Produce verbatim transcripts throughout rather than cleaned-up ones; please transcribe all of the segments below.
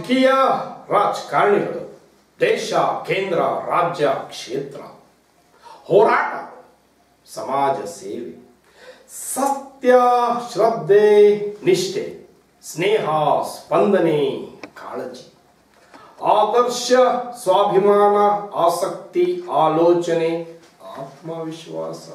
ರಾಜಕೀಯ ರಾಜಕಾರಣಿಗಳು, ದೇಶ, ಕೇಂದ್ರ, ರಾಜ್ಯ, ಕ್ಷೇತ್ರ, ಹೋರಾಟ, ಸಮಾಜ ಸೇವೆ, ಸತ್ಯ, ಶ್ರದ್ಧೆ, ನಿಷ್ಠೆ, ಸ್ನೇಹ, ಸ್ಪಂದನೆ, ಕಾಳಜಿ, ಆದರ್ಶ, ಸ್ವಾಭಿಮಾನ, ಆಸಕ್ತಿ, ಆಲೋಚನೆ, ಆತ್ಮವಿಶ್ವಾಸ,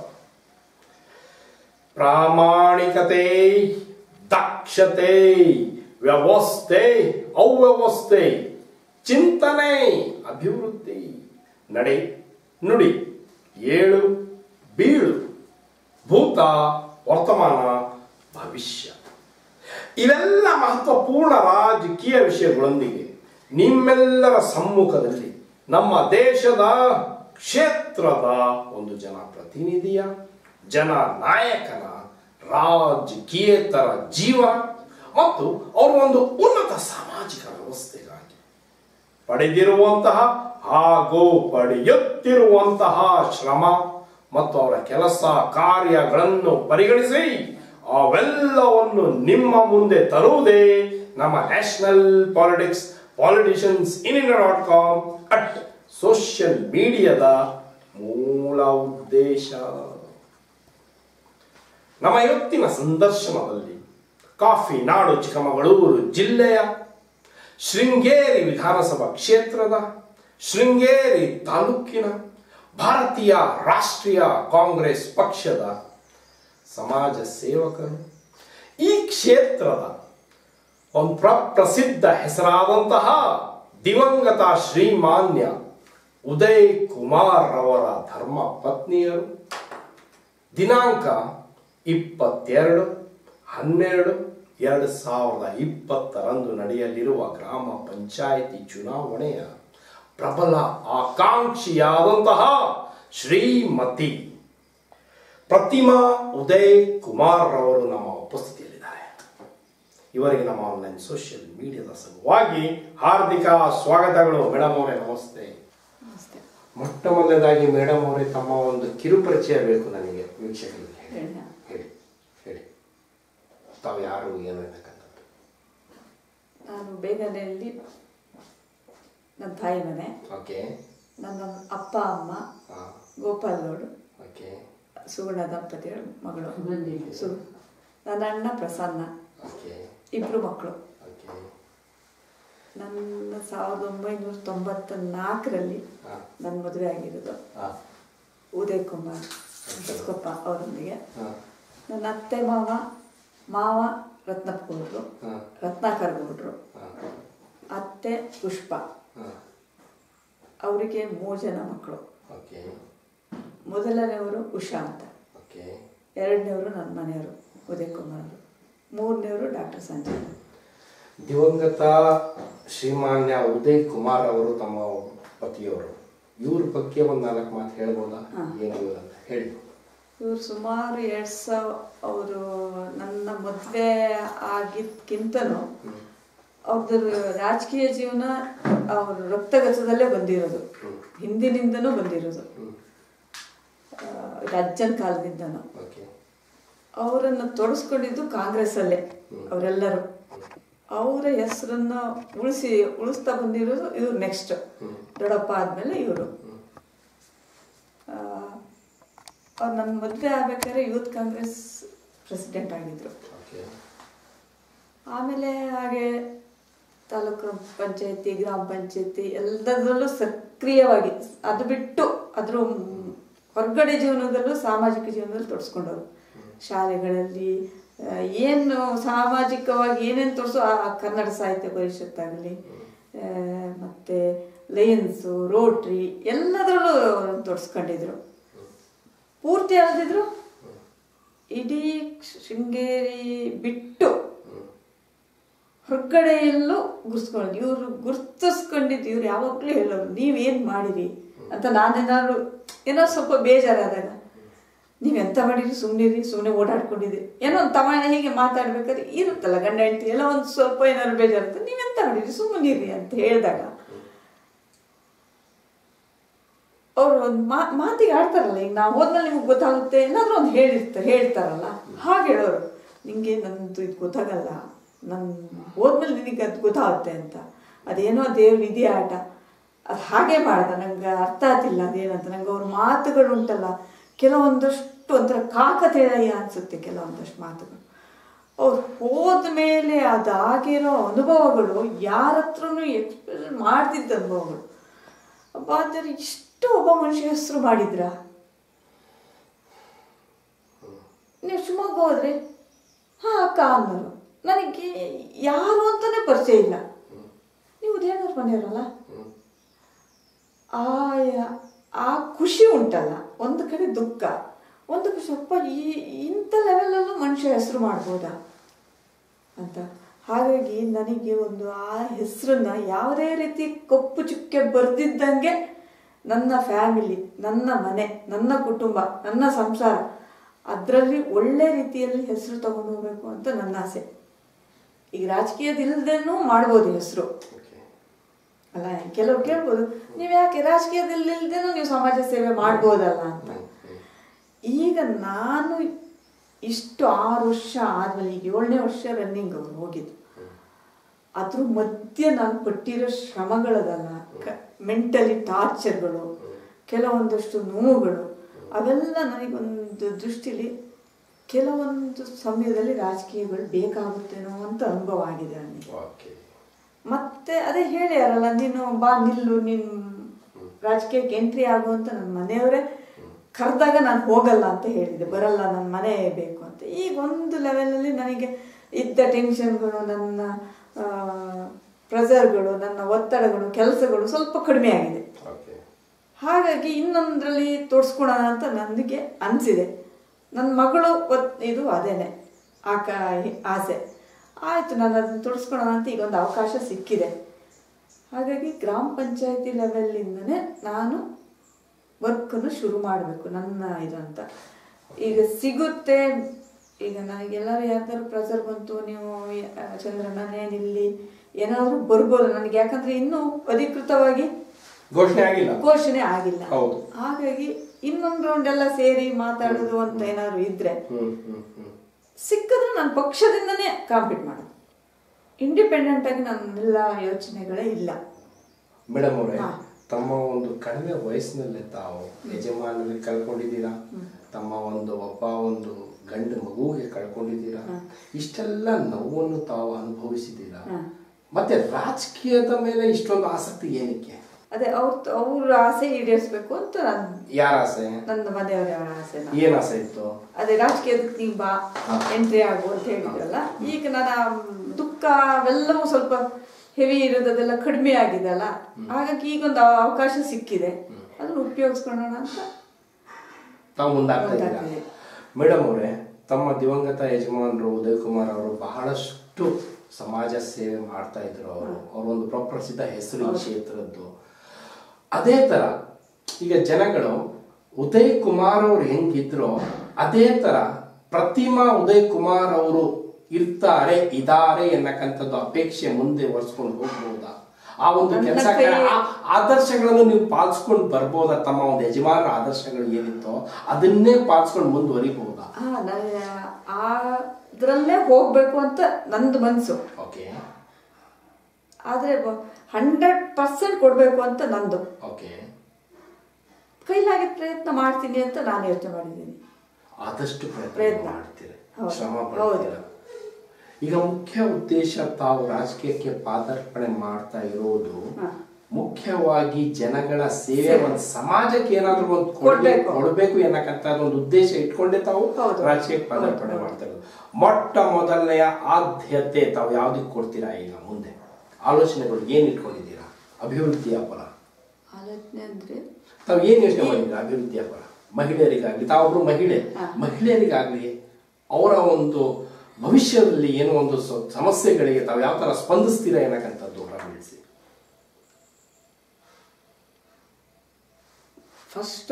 ಪ್ರಾಮಾಣಿಕತೆ, ದಕ್ಷತೆ, ವ್ಯವಸ್ಥೆ, ಅವ್ಯವಸ್ಥೆ, ಚಿಂತನೆ, ಅಭಿವೃದ್ಧಿ, ನಡೆ, ನುಡಿ, ಏಳು ಬೀಳು, ಭೂತ, ವರ್ತಮಾನ, ಭವಿಷ್ಯ. ಇವೆಲ್ಲ ಮಹತ್ವಪೂರ್ಣ ರಾಜಕೀಯ ವಿಷಯಗಳೊಂದಿಗೆ ನಿಮ್ಮೆಲ್ಲರ ಸಮ್ಮುಖದಲ್ಲಿ ನಮ್ಮ ದೇಶದ ಕ್ಷೇತ್ರದ ಒಂದು ಜನಪ್ರತಿನಿಧಿಯ, ಜನ ನಾಯಕನ ರಾಜಕೀಯೇತರ ಜೀವನ ಮತ್ತು ಅವರ ಒಂದು ಉನ್ನತ ಸಾಮಾಜಿಕ ವ್ಯವಸ್ಥೆಗಾಗಿ ಪಡೆದಿರುವಂತಹ ಹಾಗೂ ಪಡೆಯುತ್ತಿರುವಂತಹ ಶ್ರಮ ಮತ್ತು ಅವರ ಕೆಲಸ ಕಾರ್ಯಗಳನ್ನು ಪರಿಗಣಿಸಿ ಅವೆಲ್ಲವನ್ನು ನಿಮ್ಮ ಮುಂದೆ ತರುವುದೇ ನಮ್ಮ national politics politicians in India dot com at social ಮೀಡಿಯಾದ ಮೂಲ ಉದ್ದೇಶ. ನಮ್ಮ ಇವತ್ತಿನ ಸಂದರ್ಶನದಲ್ಲಿ ಕಾಫಿ ನಾಡು ಚಿಕ್ಕಮಗಳೂರು ಜಿಲ್ಲೆಯ ಶೃಂಗೇರಿ ವಿಧಾನಸಭಾ ಕ್ಷೇತ್ರದ ಶೃಂಗೇರಿ ತಾಲೂಕಿನ ಭಾರತೀಯ ರಾಷ್ಟ್ರೀಯ ಕಾಂಗ್ರೆಸ್ ಪಕ್ಷದ ಸಮಾಜ ಸೇವಕರು, ಈ ಕ್ಷೇತ್ರದ ಒಂದು ಪ್ರಸಿದ್ಧ ಹೆಸರಾದಂತಹ ದಿವಂಗತ ಶ್ರೀಮಾನ್ಯ ಉದಯ್ ಕುಮಾರ್ ಅವರ ಧರ್ಮ ಪತ್ನಿಯರು, ದಿನಾಂಕ ಇಪ್ಪತ್ತೆರಡು ಹನ್ನೆರಡು ಎರಡು ಸಾವಿರದ ಇಪ್ಪತ್ತರಂದು ನಡೆಯಲಿರುವ ಗ್ರಾಮ ಪಂಚಾಯಿತಿ ಚುನಾವಣೆಯ ಪ್ರಬಲ ಆಕಾಂಕ್ಷಿಯಾದಂತಹ ಶ್ರೀಮತಿ ಪ್ರತಿಮಾ ಉದಯ್ ಕುಮಾರ್ ಅವರು ನಮ್ಮ ಉಪಸ್ಥಿತಿಯಲ್ಲಿದ್ದಾರೆ. ಇವರಿಗೆ ನಮ್ಮ ಆನ್ಲೈನ್ ಸೋಷಿಯಲ್ ಮೀಡಿಯಾದ ಸಲುವಾಗಿ ಹಾರ್ದಿಕ ಸ್ವಾಗತಗಳು. ಮೇಡಮ್ ಅವರೇ ನಮಸ್ತೆ. ಮೊಟ್ಟ ಮೊದಲನೇದಾಗಿ ಮೇಡಮ್ ಅವರೇ ತಮ್ಮ ಒಂದು ಕಿರುಪರಿಚಯ ಬೇಕು ನನಗೆ ವೀಕ್ಷಕರಿಗೆ. ಹೇಳಿ ಹೇಳಿ ತಾವು ಯಾರು ಏನು ಅಂತಕ್ಕಂಥದ್ದು. ನಾನು ಬೇಗನೆಯಲ್ಲಿ ನನ್ನ ತಾಯಿ ಮನೆ. ಓಕೆ. ನನ್ನ ಅಪ್ಪ ಅಮ್ಮ ಗೋಪಾಲ್ ಗೌಡ್, ಓಕೆ, ಸುಗುಣ ದಂಪತಿಗಳ ಮಗಳು. ಸು ನನ್ನ ಅಣ್ಣ ಪ್ರಸನ್ನ, ಓಕೆ, ಇಬ್ರು ಮಕ್ಕಳು. ಓಕೆ. ನನ್ನ ಸಾವಿರದ ಒಂಬೈನೂರ ತೊಂಬತ್ತ ನಾಲ್ಕರಲ್ಲಿ ನನ್ನ ಮದುವೆ ಆಗಿರೋದು ಉದಯ್ ಕುಮಾರ್ ಹೊಸಕೊಪ್ಪ ಅವರೊಂದಿಗೆ. ನನ್ನ ಅತ್ತೆ ಮಾವ ಮಾವ ರತ್ನಪ್ಪ ಗೌಡ್ರು, ರತ್ನಾಕರ್ ಗೌಡ್ರು, ಅತ್ತೆ ಪುಷ್ಪ, ಅವರಿಗೆ ಮೂರು ಜನ ಮಕ್ಕಳು. ಮೊದಲನೆಯವರು ಉಷಾ ಅಂತ, ಎರಡನೇವರು ನನ್ನ ಮನೆಯವರು ಉದಯ್ ಕುಮಾರ್, ಮೂರನೇವರು ಡಾಕ್ಟರ್ ಸಂಜಯ್. ದಿವಂಗತ ಶ್ರೀಮಾನ್ಯ ಉದಯ್ ಕುಮಾರ್ ಅವರು ತಮ್ಮ ಪತಿಯವರು, ಇವ್ರ ಬಗ್ಗೆ ಒಂದು ನಾಲ್ಕು ಮಾತು ಹೇಳ್ಬೋದಾ? ಏನು ಅಂತ ಹೇಳಿ. ಇವರು ಸುಮಾರು ಎರಡು ಸಾವಿರ ಅವರು ನನ್ನ ಮದುವೆ ಆಗಿದ್ದಕ್ಕಿಂತನೂ ಅವ್ರದ್ದು ರಾಜಕೀಯ ಜೀವನ ಅವ್ರ ರಕ್ತಗತದಲ್ಲೇ ಬಂದಿರೋದು, ಹಿಂದಿನಿಂದನೂ ಬಂದಿರೋದು, ಅಜ್ಜನ ಕಾಲದಿಂದನೂ. ಅವರನ್ನು ತೊಡಸ್ಕೊಂಡಿದ್ದು ಕಾಂಗ್ರೆಸ್ಸಲ್ಲೇ ಅವರೆಲ್ಲರೂ. ಅವರ ಹೆಸರನ್ನ ಉಳಿಸಿ ಉಳಿಸ್ತಾ ಬಂದಿರೋದು ಇವ್ರು. ನೆಕ್ಸ್ಟ್ ದೊಡ್ಡಪ್ಪ ಆದಮೇಲೆ ಇವರು. ಅವ್ರು ನನ್ನ ಮದುವೆ ಆಗ್ಬೇಕಾದ್ರೆ ಯೂತ್ ಕಾಂಗ್ರೆಸ್ ಪ್ರೆಸಿಡೆಂಟ್ ಆಗಿದ್ರು. ಆಮೇಲೆ ಹಾಗೆ ತಾಲೂಕು ಪಂಚಾಯತಿ, ಗ್ರಾಮ ಪಂಚಾಯತಿ ಎಲ್ಲದರಲ್ಲೂ ಸಕ್ರಿಯವಾಗಿ, ಅದು ಬಿಟ್ಟು ಅದ್ರ ಹೊರಗಡೆ ಜೀವನದಲ್ಲೂ ಸಾಮಾಜಿಕ ಜೀವನದಲ್ಲಿ ತೊಡಸ್ಕೊಂಡವರು. ಶಾಲೆಗಳಲ್ಲಿ ಏನು ಸಾಮಾಜಿಕವಾಗಿ ಏನೇನು ತೋರಿಸೋ ಆ ಕನ್ನಡ ಸಾಹಿತ್ಯ ಪರಿಷತ್ತಾಗಲಿ, ಮತ್ತು ಲಯನ್ಸು, ರೋಟ್ರಿ ಎಲ್ಲದರಲ್ಲೂ ತೊಡಸ್ಕೊಂಡಿದ್ರು. ಪೂರ್ತಿ ಅಲ್ದಿದ್ರು ಇಡೀ ಶೃಂಗೇರಿ ಬಿಟ್ಟು ಹೊರಗಡೆಯಲ್ಲೂ ಗುರ್ಸ್ಕೊಂಡು ಇವರು ಗುರ್ತಿಸ್ಕೊಂಡಿದ್ದು. ಇವ್ರು ಯಾವಾಗಲೂ ಹೇಳೋರು, ನೀವೇನು ಮಾಡಿರಿ ಅಂತ. ನಾನೇನಾದ್ರು ಏನೋ ಸ್ವಲ್ಪ ಬೇಜಾರಾದಾಗ, ನೀವೆಂತ ಮಾಡಿರಿ, ಸುಮ್ಮನಿರಿ, ಸುಮ್ಮನೆ ಓಡಾಡ್ಕೊಂಡಿದ್ರಿ, ಏನೋ ಒಂದು ತಮಾಷೆ ಹೀಗೆ ಮಾತಾಡ್ಬೇಕಾದ್ರೆ ಇರುತ್ತಲ್ಲ ಗಂಡ ಹೆಂಡತಿ ಎಲ್ಲ ಒಂದು ಸ್ವಲ್ಪ ಏನಾದ್ರು ಬೇಜಾರುತ್ತೆ, ನೀವೆಂತ ಮಾಡಿರಿ, ಸುಮ್ಮನಿರಿ ಅಂತ ಹೇಳಿದಾಗ ಅವರು ಒಂದು ಮಾ ಮಾತಿಗೆ ಆಡ್ತಾರಲ್ಲ, ಈಗ ನಾವು ಹೋದ್ಮೇಲೆ ನಿಮ್ಗೆ ಗೊತ್ತಾಗುತ್ತೆ ಏನಾದರೂ ಒಂದು ಹೇಳಿರ್ತಾರೆ ಹೇಳ್ತಾರಲ್ಲ, ಹಾಗೆ ಹೇಳೋರು. ನಿಂಗೆ ನಂದು ಇದು ಗೊತ್ತಾಗಲ್ಲ, ನನ್ನ ಹೋದ್ಮೇಲೆ ನಿನಗೆ ಅದು ಗೊತ್ತಾಗುತ್ತೆ ಅಂತ. ಅದೇನೋ ದೇವ್ರ ವಿಧಿ ಆಟ, ಅದು ಹಾಗೆ ಮಾಡ್ದ. ನಂಗೆ ಅರ್ಥ ಆಗ್ತಿಲ್ಲ ಅದೇನಂತ. ನಂಗೆ ಅವ್ರ ಮಾತುಗಳು ಉಂಟಲ್ಲ ಕೆಲವೊಂದಷ್ಟು ಒಂಥರ ಕಾಕತೇಳಯ್ಯ ಅನಿಸುತ್ತೆ ಕೆಲವೊಂದಷ್ಟು ಮಾತುಗಳು. ಅವ್ರು ಹೋದ ಮೇಲೆ ಅದಾಗಿರೋ ಅನುಭವಗಳು ಯಾರ ಹತ್ರನೂ ಎಕ್ಸ್ಪ್ರೆಸ್ ಮಾಡ್ತಿದ್ದ ಅನುಭವಗಳು. ಅಬ್ಬ ಅಂದರೆ ಇಷ್ಟು ಒಬ್ಬ ಮನುಷ್ಯ ಹೆಸರು ಮಾಡಿದ್ರ. ನೀವು ಶಿವಮೊಗ್ಗ ಹೋದ್ರೆ ಹಾ ಅಕ್ಕ ಅನ್ನೋರು, ನನಗೆ ಯಾರು ಅಂತಾನೆ ಪರಿಚಯ ಇಲ್ಲ. ನೀವು ಉದಯನವ್ರ ಮನೆಯವರಲ್ಲ, ಆ ಆ ಖುಷಿ ಉಂಟಲ್ಲ, ಒಂದು ಕಡೆ ದುಃಖ, ಒಂದು ಖುಷಿ. ಅಪ್ಪ ಈ ಇಂಥ ಲೆವೆಲಲ್ಲೂ ಮನುಷ್ಯ ಹೆಸರು ಮಾಡ್ಬೋದಾ ಅಂತ. ಹಾಗಾಗಿ ನನಗೆ ಒಂದು ಆ ಹೆಸರನ್ನ ಯಾವುದೇ ರೀತಿ ಕಪ್ಪು ಚುಕ್ಕೆ ಬರ್ದಿದ್ದಂಗೆ ನನ್ನ ಫ್ಯಾಮಿಲಿ, ನನ್ನ ಮನೆ, ನನ್ನ ಕುಟುಂಬ, ನನ್ನ ಸಂಸಾರ ಅದರಲ್ಲಿ ಒಳ್ಳೆ ರೀತಿಯಲ್ಲಿ ಹೆಸರು ತಗೊಂಡು ಹೋಗ್ಬೇಕು ಅಂತ ನನ್ನ ಆಸೆ. ಈಗ ರಾಜಕೀಯದಿಲ್ಲದೇನೂ ಮಾಡ್ಬೋದು ಹೆಸರು ಅಲ್ಲ. ಕೆಲವ್ರು ಕೇಳ್ಬೋದು, ನೀವು ಯಾಕೆ ರಾಜಕೀಯದಲ್ಲಿಲ್ದೇನೂ ನೀವು ಸಮಾಜ ಸೇವೆ ಮಾಡ್ಬೋದಲ್ಲ ಅಂತ. ಈಗ ನಾನು ಇಷ್ಟು ಆರು ವರ್ಷ ಆದ್ಮೇಲೆ ಈಗ ಏಳನೇ ವರ್ಷ ರನ್ನಿಂಗ್ ಅವ್ರು ಹೋಗಿದ್ದು, ಅದ್ರ ಮಧ್ಯೆ ನಾನು ಪಟ್ಟಿರೋ ಶ್ರಮಗಳದಲ್ಲ, ಮೆಂಟಲಿ ಟಾರ್ಚರ್ಗಳು, ಕೆಲವೊಂದಷ್ಟು ನೋವುಗಳು, ಅವೆಲ್ಲ ನನಗೊಂದು ದೃಷ್ಟಿಲಿ ಕೆಲವೊಂದು ಸಮಯದಲ್ಲಿ ರಾಜಕೀಯಗಳು ಬೇಕಾಗುತ್ತೇನೋ ಅಂತ ಅನುಭವ ಆಗಿದೆ ನನಗೆ. ಮತ್ತೆ ಅದೇ ಹೇಳ್ಯಾರಲ್ಲ, ನೀನು ಬಾ ನಿಲ್ಲು, ನೀನು ರಾಜಕೀಯಕ್ಕೆ ಎಂಟ್ರಿ ಆಗು ಅಂತ ನನ್ನ ಮನೆಯವರೇ ಕರೆದಾಗ ನಾನು ಹೋಗಲ್ಲ ಅಂತ ಹೇಳಿದೆ, ಬರಲ್ಲ, ನನ್ನ ಮನೆ ಬೇಕು ಅಂತ. ಈಗ ಒಂದು ಲೆವೆಲಲ್ಲಿ ನನಗೆ ಇದ್ದ ಟೆನ್ಷನ್ಗಳು, ನನ್ನ ಪ್ರೆಷರ್ಗಳು, ನನ್ನ ಒತ್ತಡಗಳು, ಕೆಲಸಗಳು ಸ್ವಲ್ಪ ಕಡಿಮೆ ಆಗಿದೆ. ಹಾಗಾಗಿ ಇನ್ನೊಂದರಲ್ಲಿ ತೋರಿಸ್ಕೊಳೋಣ ಅಂತ ನನಗೆ ಅನಿಸಿದೆ. ನನ್ನ ಮಗಳು ಇದು ಅದೇನೆ ಆಕ ಆಸೆ ಆಯಿತು, ನಾನು ಅದನ್ನು ತೋರಿಸ್ಕೊಳೋಣ ಅಂತ ಈಗ ಒಂದು ಅವಕಾಶ ಸಿಕ್ಕಿದೆ. ಹಾಗಾಗಿ ಗ್ರಾಮ ಪಂಚಾಯತಿ ಲೆವೆಲ್ಲಿಂದನೇ ನಾನು ವರ್ಕನ್ನು ಶುರು ಮಾಡಬೇಕು ನನ್ನ ಇದು ಅಂತ. ಈಗ ಸಿಗುತ್ತೆ, ಈಗ ನನಗೆಲ್ಲರೂ ಯಾರ್ದಾದ್ರು ಪ್ರೆಷರ್ ಬಂತು, ನೀವು ಚಂದ್ರಣ್ಣನೇನಿಲ್ಲಿ ಏನಾದರೂ ಬರ್ಬೋದು ನನಗೆ, ಯಾಕಂದರೆ ಇನ್ನೂ ಅಧಿಕೃತವಾಗಿ ಘೋಷಣೆ ಆಗಿಲ್ಲ ಘೋಷಣೆ ಆಗಿಲ್ಲ ಹಾಗಾಗಿ ಇನ್ನೊಂದು ರೌಂಡ್ ಎಲ್ಲ ಸೇರಿ ಮಾತಾಡೋದು ಅಂತ ಏನಾದ್ರು ಇದ್ರೆ ಸಿಕ್ಕಿದ್ರೆ ನಾನು ಪಕ್ಷದಿಂದನೇ ಕಾಂಪೀಟ್ ಮಾಡೋದು. ಇಂಡಿಪೆಂಡೆಂಟ್ ಆಗಿ ನನ್ನೆಲ್ಲ ಯೋಚನೆಗಳೇ ಇಲ್ಲ. ಮೇಡಮ್ ಅವರೇ, ತಮ್ಮ ಒಂದು ಕಡಿಮೆ ವಯಸ್ಸಿನಲ್ಲೇ ತಾವು ಯಜಮಾನಲ್ಲಿ ಕಳ್ಕೊಂಡಿದ್ದೀರಾ, ತಮ್ಮ ಒಂದು ಒಬ್ಬ ಒಂದು ಗಂಡು ಮಗುವಿಗೆ ಕಳ್ಕೊಂಡಿದ್ದೀರಾ, ಇಷ್ಟೆಲ್ಲ ನೋವನ್ನು ತಾವು ಅನುಭವಿಸಿದ್ದೀರಾ. ಮತ್ತೆ ರಾಜಕೀಯದ ಮೇಲೆ ಇಷ್ಟೊಂದು ಆಸಕ್ತಿ ಏನಕ್ಕೆ? ಅದೇ ಅವ್ರ ಅವ್ರ ಆಸೆ ಈಡೇರಿಸ್ಬೇಕು ಅಂತ ನಾನು. ಯಾರ ಆಸೆ? ನನ್ನ ಮನೆಯವರ ಆಸೆ. ಏನ್ ಆಸೆ ಇತ್ತು? ಅದೇ ರಾಜಕೀಯದ ನೀವು ಬಾ ಎಂಟ್ರಿ ಆಗು ಅಂತ ಹೇಳಿದ್ರಲ್ಲ. ಈಗ ನನ್ನ ದುಃಖ ಅವೆಲ್ಲವೂ ಸ್ವಲ್ಪ ಹೆವಿ ಇರೋದೆಲ್ಲ ಕಡಿಮೆ ಆಗಿದೆ ಅಲ್ಲ, ಹಾಗಾಗಿ ಈಗೊಂದು ಅವಕಾಶ ಸಿಕ್ಕಿದೆ, ಅದನ್ನ ಉಪಯೋಗಿಸ್ಕೊಳ್ಳೋಣ ಅಂತ ತಾವು ಮುಂದಾಗ್ತಾ ಇದ್ದೀರಾ. ಮೇಡಮ್ ಅವರೇ, ತಮ್ಮ ದಿವಂಗತ ಯಜಮಾನರು ಉದಯ್ ಕುಮಾರ್ ಅವರು ಬಹಳಷ್ಟು ಸಮಾಜ ಸೇವೆ ಮಾಡ್ತಾ ಇದ್ರು. ಅವರು ಅವರೊಂದು ಪ್ರಪ್ರಸಿದ್ಧ ಹೆಸರು ಈ ಕ್ಷೇತ್ರದ್ದು. ಅದೇ ತರ ಈಗ ಜನಗಳು ಉದಯ್ ಕುಮಾರ್ ಅವರು ಹೆಂಗಿದ್ರು ಅದೇ ತರ ಪ್ರತಿಮಾ ಉದಯ್ ಕುಮಾರ್ ಅವರು ಇರ್ತಾರೆ ಇದಾರೆ ಎನ್ನಕ್ಕಂಥದ್ದು ಅಪೇಕ್ಷೆ ಮುಂದೆ ಒರೆಸ್ಕೊಂಡು ಹೋಗ್ಬೋದಾ? ಆ ಒಂದು ಕೆಲಸ ಆದರ್ಶಗಳನ್ನು ನೀವು ಪಾಲಿಸ್ಕೊಂಡು ಬರ್ಬೋದಾ? ತಮ್ಮ ಒಂದು ಯಜಮಾನರ ಆದರ್ಶಗಳು ಏನಿತ್ತೋ ಅದನ್ನೇ ಪಾಲಿಸ್ಕೊಂಡು ಮುಂದುವರಿಬಹುದಾ? ಅದ್ರಲ್ಲೇ ಹೋಗ್ಬೇಕು ಅಂತ ನಂದು ಮನ್ಸು. ಓಕೆ. ಆದ್ರೆ ಹಂಡ್ರೆಡ್ ಪರ್ಸೆಂಟ್ ಕೊಡ್ಬೇಕು ಅಂತ ನಂದು. ಓಕೆ. ಕೈಲಾಗಿ ಪ್ರಯತ್ನ ಮಾಡ್ತೀನಿ ಅಂತ ನಾನು ಯೋಚನೆ ಮಾಡಿದ್ದೀನಿ. ಆದಷ್ಟು ಪ್ರಯತ್ನ ಮಾಡ್ತೀರಿ, ಶ್ರಮ ಪಡ್ತೀರಾ. ಈಗ ಮುಖ್ಯ ಉದ್ದೇಶ ತಾವು ರಾಜಕೀಯಕ್ಕೆ ಪಾದಾರ್ಪಣೆ ಮಾಡ್ತಾ ಇರೋದು ಮುಖ್ಯವಾಗಿ ಜನಗಳ ಸೇವೆ, ಒಂದು ಸಮಾಜಕ್ಕೆ ಏನಾದ್ರೂ ಒಂದು ಕೊಡ್ಬೇಕು ಎನ್ನಕ್ಕಂತ ಒಂದು ಉದ್ದೇಶ ಇಟ್ಕೊಂಡೇ ತಾವು ರಾಜಕೀಯಕ್ಕೆ ಪಾದಾರ್ಪಣೆ ಮಾಡ್ತಾ ಇರೋದು. ಮೊಟ್ಟ ಮೊದಲನೆಯ ಆದ್ಯತೆ ತಾವು ಯಾವ್ದಕ್ಕೆ ಕೊಡ್ತೀರಾ? ಈಗ ಮುಂದೆ ಆಲೋಚನೆಗಳು ಏನ್ ಇಟ್ಕೊಂಡಿದ್ದೀರಾ? ಅಭಿವೃದ್ಧಿಯ ಪರ ಆಲೋಚನೆ ಅಂದ್ರೆ ತಾವು ಏನ್ ಯೋಚನೆ ಮಾಡಿದ್ದೀರಾ? ಅಭಿವೃದ್ಧಿಯ ಪರ ಮಹಿಳೆಯರಿಗಾಗ್ಲಿ, ತಾವೊಬ್ರು ಮಹಿಳೆ, ಮಹಿಳೆಯರಿಗಾಗ್ಲಿ ಅವರ ಒಂದು ಭವಿಷ್ಯದಲ್ಲಿ ಏನೋ ಒಂದು ಸಮಸ್ಯೆಗಳಿಗೆ ತಾವು ಯಾವ ತರ ಸ್ಪಂದಿಸ್ತೀರಾ ಏನಕ್ಕಂಥದ್ದು ಹೊರಬಿಡಿಸಿ. ಫಸ್ಟ್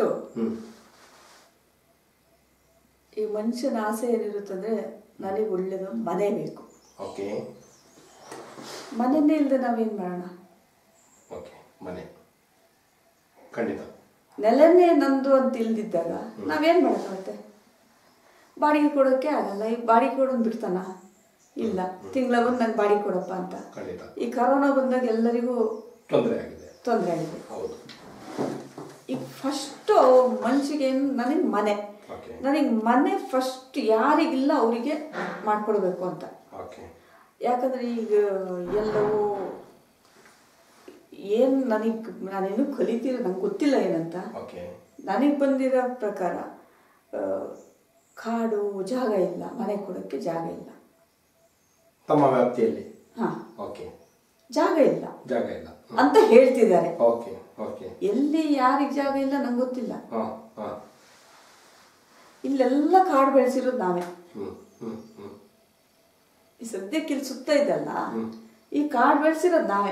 ಈ ಮನುಷ್ಯನ ಆಸೆ ಏನಿರುತ್ತಂದ್ರೆ ನನಗೆ ಒಳ್ಳೇದು ಮನೆ ಬೇಕು. ಓಕೆ. ಮನೆಯೇ ಇಲ್ಲದೆ ನಾವೇನ್ ಮಾಡೋಣ? ಓಕೆ, ಮನೆ ಖಂಡಿತ. ನೆಲನೇ ನಂದು ಅಂತ ಇಲ್ದಿದ್ದಾಗ ನಾವೇನ್ ಮಾಡಕ್ಕಾಗುತ್ತೆ? ಬಾಡಿಗೆ ಕೊಡೋಕೆ ಆಗಲ್ಲ. ಈಗ ಬಾಡಿಗೆ ಕೊಡೋದು ಬಿಡ್ತಾನ? ಇಲ್ಲ, ತಿಂಗಳ ಬಂದು ನಂಗೆ ಬಾಡಿ ಕೊಡಪ್ಪ ಅಂತ. ಈ ಕರೋನಾ ಬಂದಾಗ ಎಲ್ಲರಿಗೂ ತೊಂದರೆ ಆಗಿದೆ ತೊಂದರೆ ಆಗಿದೆ. ಹೌದು. ಈಗ ಫಸ್ಟು ಮನುಷ್ಯಗೆ ನನಗೆ ಮನೆ ನನಗೆ ಮನೆ ಫಸ್ಟ್ ಯಾರಿಗಿಲ್ಲ ಅವರಿಗೆ ಮಾಡಿಕೊಡ್ಬೇಕು ಅಂತ. ಯಾಕಂದರೆ ಈಗ ಎಲ್ಲವೂ ಏನು ನನಗೆ ನಾನೇನು ಕಲಿತೀರ ನಂಗೆ ಗೊತ್ತಿಲ್ಲ ಏನಂತ. ನನಗೆ ಬಂದಿರೋ ಪ್ರಕಾರ ಕಾಡು ಜಾಗ ಇಲ್ಲ, ಮನೆ ಕೊಡೋಕ್ಕೆ ಜಾಗ ಇಲ್ಲ ತಮ್ಮ ವ್ಯಾಪ್ತಿಯಲ್ಲಿ. ಹಾ, ಓಕೆ, ಜಾಗ ಇಲ್ಲ ಜಾಗ ಇಲ್ಲ ಅಂತ ಹೇಳ್ತಿದ್ದಾರೆ. Okay okay. ಎಲ್ಲಿ ಯಾರಿಗೆ ಜಾಗ ಇಲ್ಲ ನಂಗೆ ಗೊತ್ತಿಲ್ಲ. ಇಲ್ಲೆಲ್ಲ ಕಾಡು ಬೆಳೆಸಿರೋದು ನಾವೇ. ಈ ಸದ್ಯಕ್ಕೆ ಇಲ್ಲಿ ಸುತ್ತ ಇದಲ್ಲ, ಈ ಕಾಡು ಬೆಳೆಸಿರೋದು ನಾವೇ.